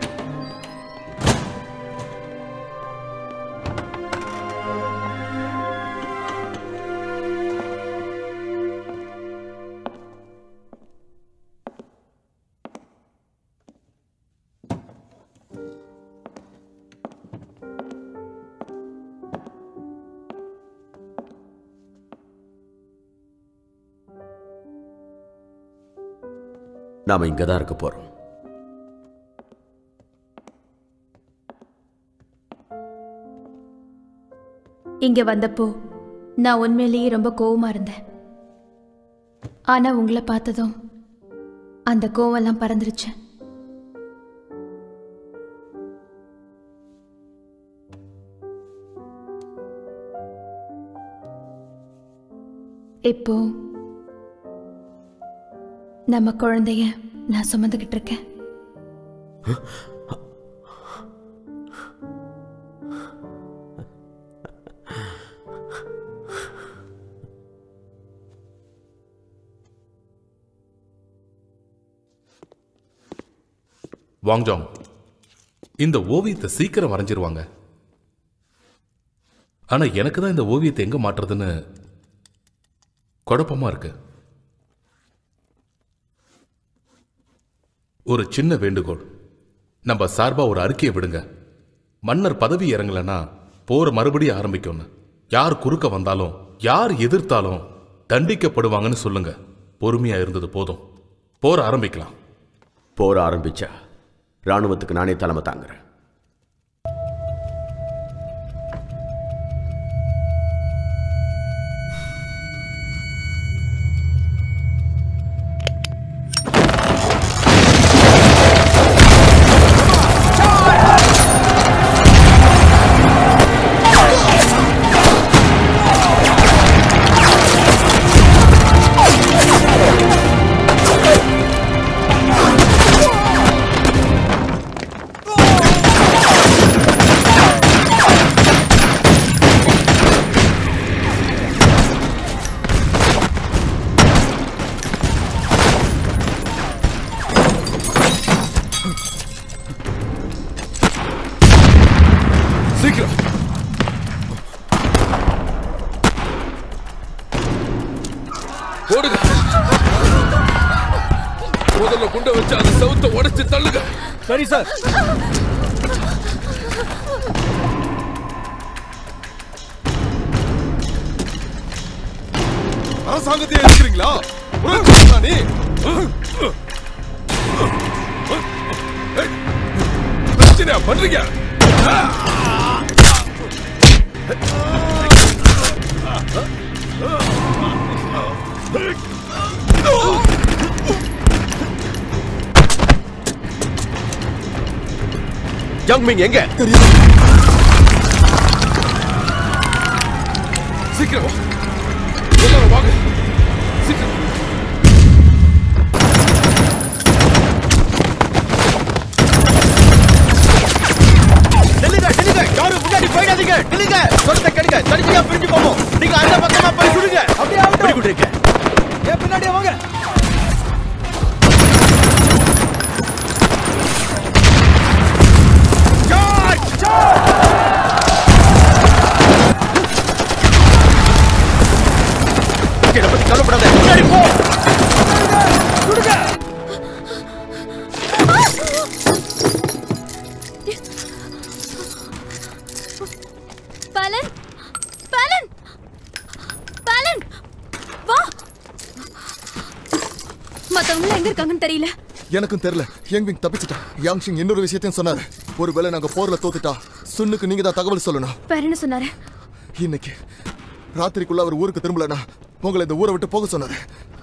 நாம இங்கதான் இருக்க போறோம். இங்க வந்தப்போ நான் உண்மையிலேயே ரொம்ப கோவமா இருந்தேன். ஆனா உங்களை பார்த்ததும் அந்த கோவெல்லாம் பறந்துருச்சு. இப்போ நம்ம குழந்தைய நான் சுமந்துகிட்டு இருக்கேன். வாங்ஜாங், இந்த ஓவியத்தை சீக்கிரம் வரைஞ்சிருவாங்க. ஆனா எனக்கு தான் இந்த ஓவியத்தை எங்க மாற்றுறதுன்னு குழப்பமா இருக்கு. ஒரு சின்ன வேண்டுகோள், நம்ம சார்பா ஒரு அறிக்கையை விடுங்க. மன்னர் பதவி இறங்கலன்னா போர் மறுபடியும் ஆரம்பிக்கும்னு. யார் குறுக்க வந்தாலும் யார் எதிர்த்தாலும் தண்டிக்கப்படுவாங்கன்னு சொல்லுங்க. பொறுமையா இருந்தது போதும். போர் ஆரம்பிக்கலாம். போர் ஆரம்பிச்சா ராணுவத்துக்கு நானே தலைமை தாங்குறேன். முதல்ல குண்டை வச்சு அந்த சவுத்தை உடைச்சு தள்ளுங்க. சரி சார். அரசாங்கத்தை எதிர்க்கிறீங்களா? நீ பிரச்சனையா பண்றீங்க? ஜங்மிங் எங்க? சீக்கிரம் வா. எல்லாரும் வாங்க சீக்கிரம். நில்லுங்க நில்லுங்க, யாரும் முன்னாடி போயிடாதீங்க. நில்லுங்க, சொல்றத கேளுங்க. தனியா பிரிஞ்சு போவோம். நீங்க அந்த பக்கமா போய் சுடுங்க. அப்படியே ஆகட்டும். வெரி குட் இருக்கு. ஏ பின்னாடியே வாங்க. Charge charge. இத பத்தி கவலைப்படாத. முன்னாடி போ. சுடுங்க. பாலன் பாலன் பாலன் வா. மத்தவங்க எங்க இருக்காங்கன்னு தெரியல. எனக்கும் தெரியல. யங்விங் தப்பிச்சிட்டா. யாங்ஷிங் இன்னொரு விஷயத்தையும் சொன்னாரு. ஒருவேளை நாங்க போர்ல தோத்துட்டா சுன்னுக்கு நீங்க தான் தகவல் சொல்லணும். வேற என்ன சொன்னாரு? இன்னைக்கு ராத்திரிக்குள்ள அவர் ஊருக்கு திரும்பலனா உங்களை இந்த ஊரை விட்டு போக சொன்னாரு.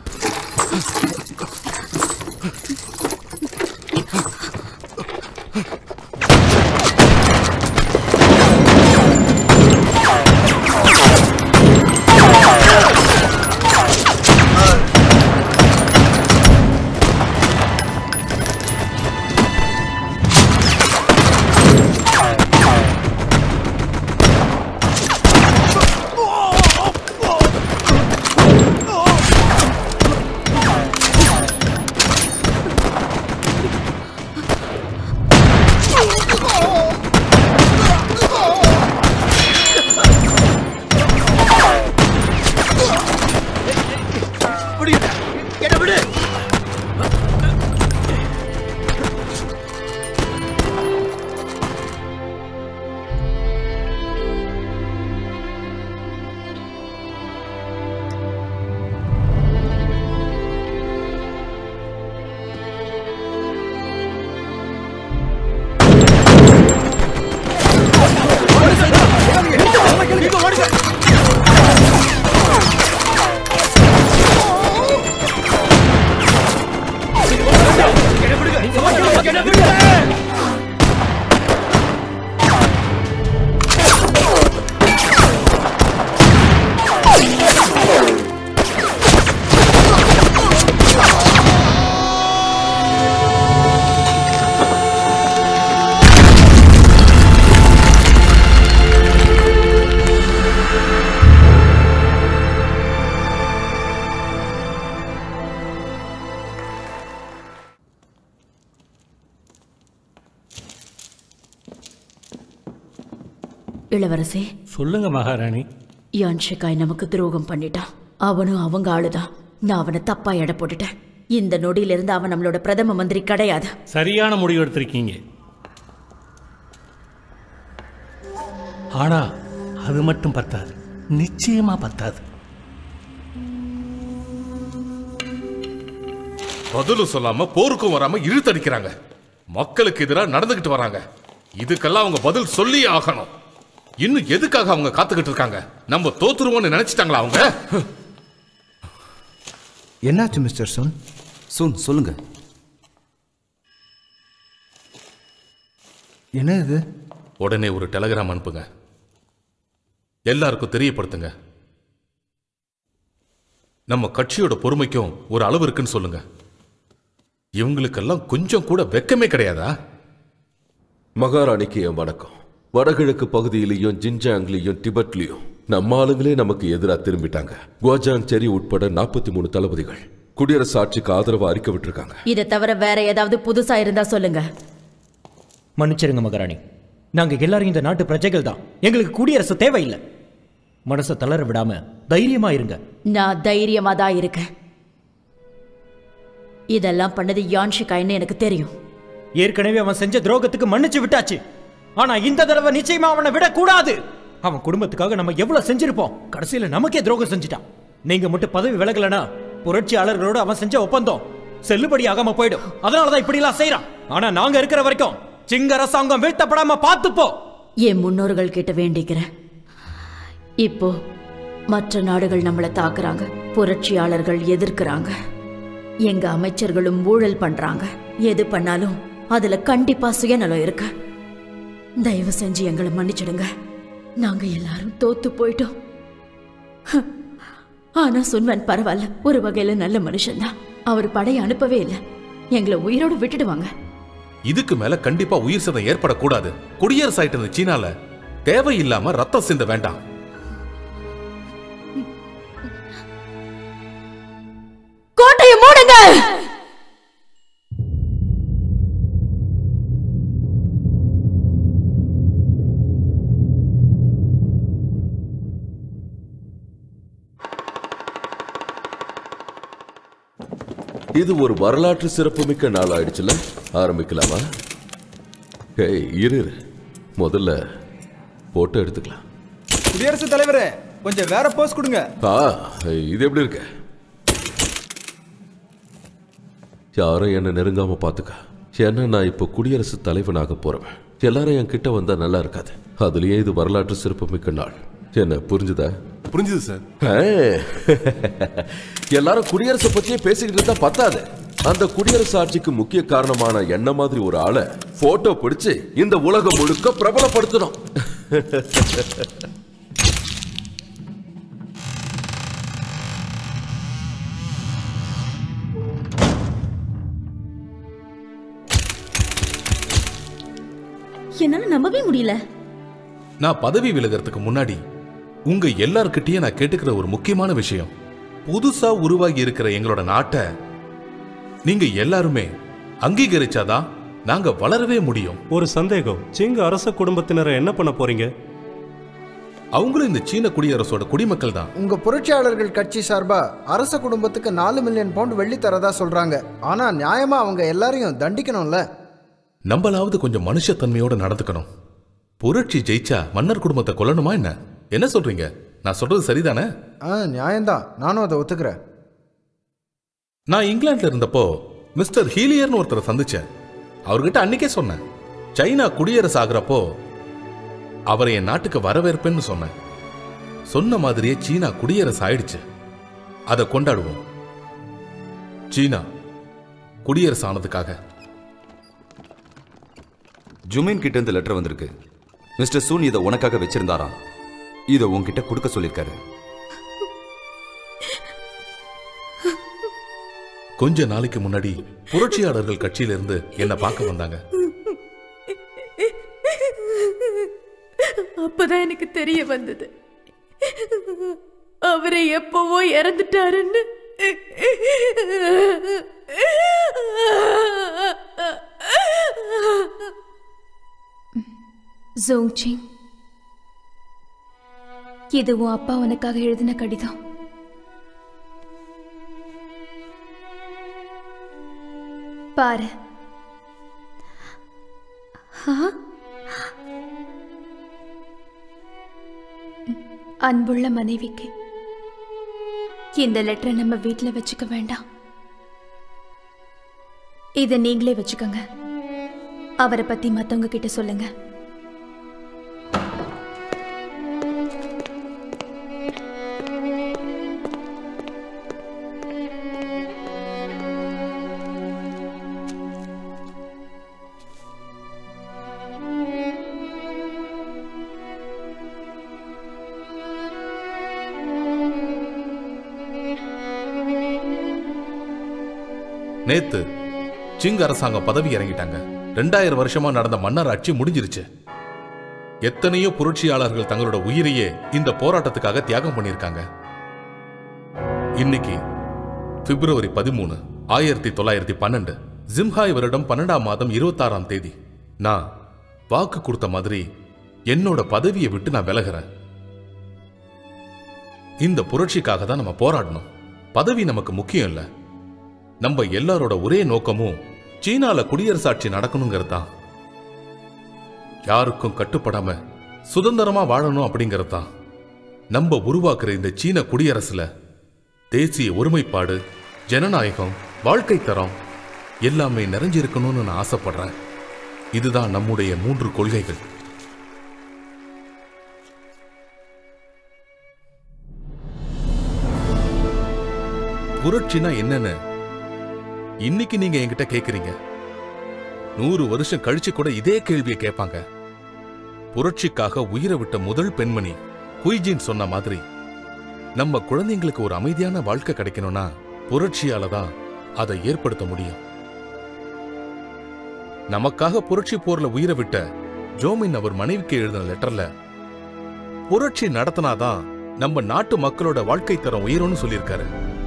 இளவரசே, சொல்லுங்க மகாராணி. யான்ஷிகாய் நமக்கு துரோகம் பண்ணிட்டான். அவனும் அவங்க ஆளுதான். நான் அவனை தப்பா எடை போட்டுட்டேன். இந்த நொடியிலிருந்து அவன் நம்மளோட பிரதம மந்திரி கிடையாது. சரியான முடிவு எடுத்திருக்கீங்க. ஆனா அது மட்டும் பத்தாது, நிச்சயமா பத்தாது. பதிலும் சொல்லாம போருக்கும் வராம இழுத்தடிக்கிறாங்க. மக்களுக்கு எதிராக நடந்துகிட்டு வராங்க. இதுக்கெல்லாம் அவங்க பதில் சொல்லி ஆகணும். இன்னும் எதுக்காக அவங்க காத்துக்கிட்டு இருக்காங்க? நம்ம தோத்துருவோம்னு நினைச்சிட்டாங்களா அவங்க? என்னாச்சு மிஸ்டர் சுன்? சுன் சொல்லுங்க. என்ன இது? உடனே ஒரு டெலிகிராம் அனுப்புங்க. எல்லாருக்கும் தெரியப்படுத்துங்க. நம்ம கட்சியோட பொறுமைக்கும் ஒரு அளவு இருக்குன்னு சொல்லுங்க. இவங்களுக்கெல்லாம் கொஞ்சம் கூட வெக்கமே கிடையாதா? மகாராணிக்கு என் வணக்கம். வடகிழக்கு பகுதியிலையும் ஜின்ஜாங்லையும் டிபெட்லையும் நம்ம ஆளுங்களே நமக்கு எதிராக திரும்பிட்டாங்க. குவாஜாங் செரி உட்பட நாற்பத்தி மூணு தளபதிகள் குடியரசு ஆட்சிக்கு ஆதரவு அறிக்கை விட்டுருக்காங்க. இதை தவிர வேற ஏதாவது புதுசா இருந்தா சொல்லுங்க. மன்னிச்சிருங்க மகாராணி, நாங்க எல்லாரும் இந்த நாட்டு பிரஜைகள் தான். எங்களுக்கு குடியரசு தேவையில்லை. மனசை தளர விடாம தைரியமா இருங்க. நான் தைரியமா தான் இருக்கேன். இதெல்லாம் பண்ணது யான்ஷிகாய்னு எனக்கு தெரியும். ஏற்கனவே அவன் செஞ்ச துரோகத்துக்கு மன்னிச்சு விட்டாச்சு. ஆனா இந்த தடவை நிச்சயமா அவனை விட கூடாது. அவன் குடும்பத்துக்காக நம்ம எவ்வளவு செஞ்சிருப்போம். கடைசியில நமக்கே துரோகம் செஞ்சுட்டான். நீங்க மட்டும் பதவி விலகலனா புரட்சியாளர்களோட அவன் செஞ்ச ஒப்பந்தம் செல்லுபடி ஆகாம போயிடும். அதனாலதான் இப்படி எல்லாம் செய்யறான். ஆனா நாங்க இருக்கிற வரைக்கும் சிங்க அரசாங்கம் வீழ்த்தப்படாம பார்த்துப்போ. என் முன்னோர்கள் கிட்ட வேண்டிக்கிறேன். இப்போ மற்ற நாடுகள் நம்மளை தாக்குறாங்க, புரட்சியாளர்கள் எதிர்க்கிறாங்க, எங்க அமைச்சர்களும் ஊழல் பண்றாங்க. எது பண்ணாலும் அதுல கண்டிப்பா சுயநலம் இருக்கு. தயவு செஞ்சு எங்களை மன்னிச்சிடுங்க. நாங்க எல்லாரும் தோத்து போயிட்டோம். ஆனா சுன்வன் பரவாயில்ல, ஒரு வகையில நல்ல மனுஷன்தான். அவர் படையை அனுப்பவே இல்லை, எங்களை உயிரோடு விட்டுடுவாங்க. இதுக்கு மேல கண்டிப்பா உயிர் சேதம் ஏற்படக்கூடாது. குடியரசு ஆயிட்டு இருந்த சீனால தேவையில்லாம ரத்தம் சிந்த வேண்டாம். கோட்டையை மூடுங்க. இது ஒரு வரலாற்று சிறப்புமிக்க நாள் ஆயிடுச்சுல. ஆரம்பிக்கலாமா? ஏய் இரு இரு. முதல்ல போட்டோ எடுத்துக்கலாம். குடியரசுத் தலைவரே, கொஞ்சம் வேற போஸ் கொடுங்க. ஆ, இது எப்படி இருக்கு? யாரும் என்ன நெருங்காம பாத்துக்க. ஏன்னா நான் இப்ப குடியரசுத் தலைவனாக போறவன். எல்லாரும் என் கிட்ட வந்தா நல்லா இருக்காது. அதுலயே இது வரலாற்று சிறப்புமிக்க நாள். என்ன புரிஞ்சுதா? புரிஞ்சுது சார். எல்லாரும் குடியரசு பத்தியே பேசிக்கிட்டு இருந்தா பத்தாது. அந்த குடியரசு ஆட்சிக்கு முக்கிய காரணமான என்ன மாதிரி ஒரு ஆளை போட்டோ பிடிச்சு இந்த உலகம் முழுக்க பிரபலப்படுத்தணும். என்னால நம்பவே முடியல. நான் பதவி விலகிறதுக்கு முன்னாடி உங்க எல்லார்கிட்டயும் நான் கேட்டுக்கிற ஒரு முக்கியமான விஷயம், புதுசா உருவாகி இருக்கிற எங்களோட நாட்டை நீங்க எல்லாருமே அங்கீகரிச்சாதான் நாங்க வளரவே முடியும். ஒரு சந்தேகம், சிங்க அரச குடும்பத்தினரை என்ன பண்ண போறீங்க? அவங்களும் இந்த சீன குடியரசோட குடிமக்கள் தான். உங்க புரட்சியாளர்கள் கட்சி சார்பா அரச குடும்பத்துக்கு நாலு மில்லியன் பவுண்ட் வெள்ளி தரதா சொல்றாங்க. ஆனா நியாயமா அவங்க எல்லாரையும் தண்டிக்கணும்ல. நம்மளாவது கொஞ்சம் மனுஷத்தன்மையோட நடந்துக்கணும். புரட்சி ஜெயிச்சா மன்னர் குடும்பத்தை கொல்லணுமா என்ன? என்ன சொல்றீங்க? நான் சொல்றது சரிதானே? நியாயம்தான், நானும் அதை ஒத்துக்கிறேன். நான் இங்கிலாந்துல இருந்தப்போ மிஸ்டர் ஹீலியர்னு ஒருத்தரை சந்திச்சேன். அவர்கிட்ட அன்னைக்கே சொன்னேன், சைனா குடியரசு ஆகிறப்போ அவரை என் நாட்டுக்கு வரவேற்பேன்னு சொன்னேன். சொன்ன மாதிரியே சீனா குடியரசு ஆயிடுச்சு. அதை கொண்டாடுவோம். சீனா குடியரசு ஆனதுக்காக. ஜுமின் கிட்ட இருந்து லெட்டர் வந்திருக்கு. மிஸ்டர் சூன் இதை உனக்காக வச்சிருந்தாராம். இதை உன்கிட்ட கொடுக்க சொல்லிருக்காரு. கொஞ்ச நாளைக்கு முன்னாடி புரட்சியாளர்கள் கட்சியில இருந்து என்ன பார்க்க வந்தாங்க. அப்பதான் எனக்கு தெரிய வந்தது, அவரை எப்பவோ இறந்துட்டாருன்னு. ஜோங்சிங், இது உன் அப்பா உனக்காக எழுதின கடிதம். பாரு. அன்புள்ள மனைவிக்கு. இந்த லெட்டரை நம்ம வீட்டில் வச்சுக்க வேண்டாம், இதை நீங்களே வச்சுக்கோங்க. அவரை பத்தி மத்தவங்க கிட்ட சொல்லுங்க. நேத்து சிங் அரசாங்கம் பதவி இறங்கிட்டாங்க. ரெண்டாயிரம் வருஷமா நடந்த மன்னர் ஆட்சி முடிஞ்சிருச்சு. எத்தனையோ புரட்சியாளர்கள் தங்களோட உயிரையே இந்த போராட்டத்துக்காக தியாகம் பண்ணியிருக்காங்க. இன்னைக்கு பிப்ரவரி பதிமூணு ஆயிரத்தி தொள்ளாயிரத்தி பன்னெண்டு ஜிம்ஹாய் வருடம் பன்னெண்டாம் மாதம் இருபத்தி ஆறாம் தேதி நான் வாக்கு கொடுத்த மாதிரி என்னோட பதவியை விட்டு நான் விலகிறேன். இந்த புரட்சிக்காக தான் நம்ம போராடணும். பதவி நமக்கு முக்கியம் இல்ல. நம்ம எல்லாரோட ஒரே நோக்கமும் சீனால குடியரசு ஆட்சி நடக்கணுங்கிறது தான். யாருக்கும் கட்டுப்படாம சுதந்திரமா வாழணும் அப்படிங்கிறது தான். நம்ம உருவாக்குற இந்த சீன குடியரசுல தேசிய ஒருமைப்பாடு, ஜனநாயகம், வாழ்க்கை தரம் எல்லாமே நிறைஞ்சிருக்கணும்னு நான் ஆசைப்படுறேன். இதுதான் நம்முடைய மூன்று கொள்கைகள். புரட்சினா என்னன்னு இன்னைக்கு நீங்க என்கிட்ட கேக்குறீங்க. நூறு வருஷம் கழிச்சு கூட இதே கேள்வியை கேட்பாங்க. புரட்சிக்காக உயிரை விட்ட முதல் பெண்மணி குய்ஜின் சொன்ன மாதிரி நம்ம குழந்தைங்களுக்கு ஒரு அமைதியான வாழ்க்கை கிடைக்கணும்னா புரட்சியால தான் அதை ஏற்படுத்த முடியும். நமக்காக புரட்சி போர்ல உயிரை விட்ட ஜோமின் அவர் மனைவிக்கு எழுதின லெட்டர்ல புரட்சி நடத்தினாதான் நம்ம நாட்டு மக்களோட வாழ்க்கை தரம் உயரும்னு சொல்லியிருக்காரு.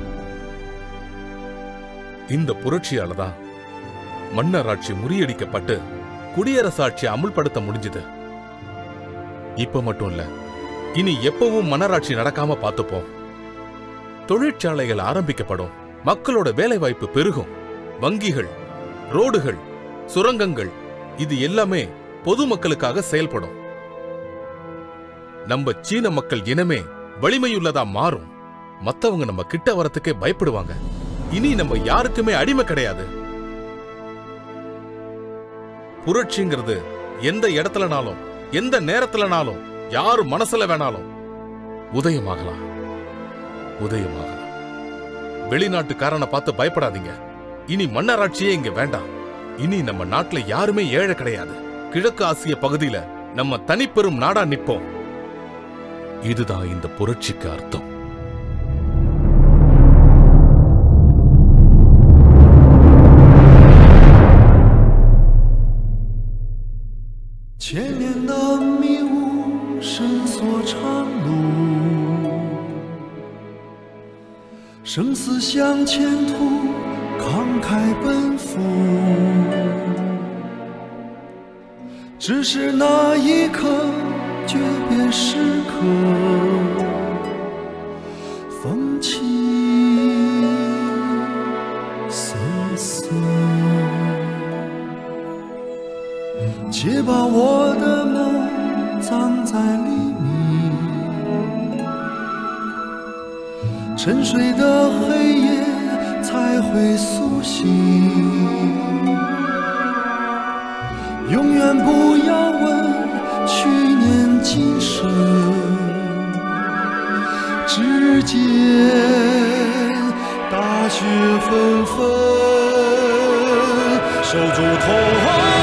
இந்த புரட்சியால தான் மன்னராட்சி முறியடிக்கப்பட்டு குடியரசாட்சி அமுல்படுத்த முடிஞ்சது. இப்ப மட்டும் இல்ல, இனி எப்பவும் மன்னராட்சி நடக்காம பார்த்துப்போம். தொழிற்சாலைகள் ஆரம்பிக்கப்படும், மக்களோட வேலை வாய்ப்பு பெருகும், வங்கிகள், ரோடுகள், சுரங்கங்கள் இது எல்லாமே பொதுமக்களுக்காக செயல்படும். நம்ம சீன மக்கள் இனமே வலிமையுள்ளதா மாறும். மத்தவங்க நம்ம கிட்ட வரத்துக்கே பயப்படுவாங்க. இனி நம்ம யாருக்குமே அடிமை கிடையாது. புரட்சிங்கிறது எந்த இடத்துலனாலும் எந்த நேரத்துலனாலும் யாரு மனசுல வேணாலும் உதயமாகலாம் உதயமாகலாம். வெளிநாட்டுக்காரனை பார்த்து பயப்படாதீங்க. இனி மன்னராட்சியே இங்க வேண்டாம். இனி நம்ம நாட்டுல யாருமே ஏழை கிடையாது. கிழக்கு ஆசிய பகுதியில நம்ம தனிப்பெரும் நாடா நிற்போம். இதுதான் இந்த புரட்சிக்கு அர்த்தம். 千年的迷雾深锁长路，生死向前途，慷慨奔赴。只是那一刻诀别时刻，风起瑟瑟。且把我的梦葬在黎明，沉睡的黑夜才会苏醒。永远不要问去年今生，只见大雪纷纷，手足痛。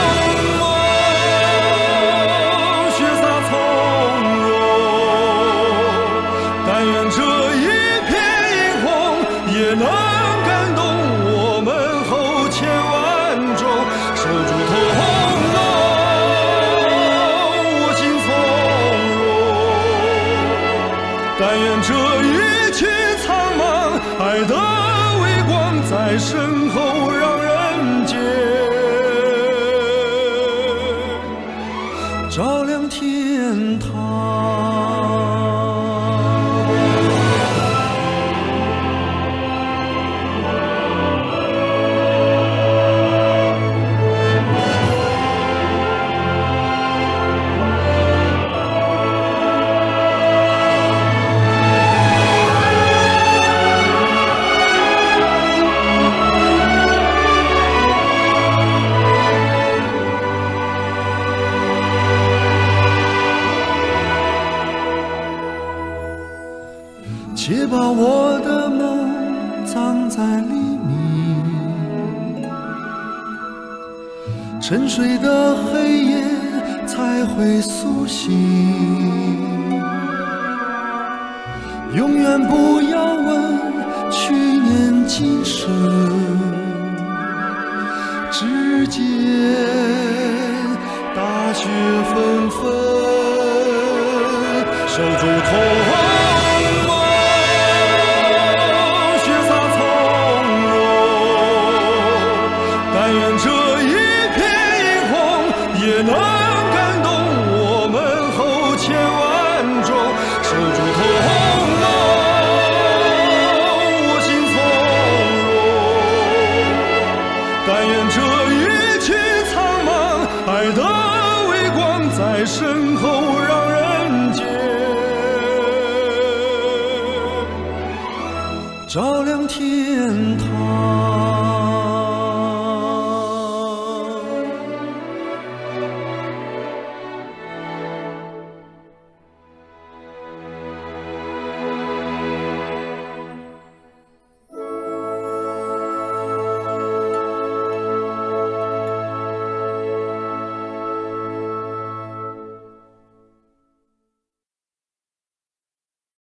在身后让人间照亮天堂。且把我的梦葬在黎明，沉睡的黑夜才会苏醒。永远不要问去年今生，只见大雪纷纷，手足痛。也能感动我们后千万种手足痛了，我心从容。但愿这一曲苍茫，爱的微光在身后让人间照亮天堂。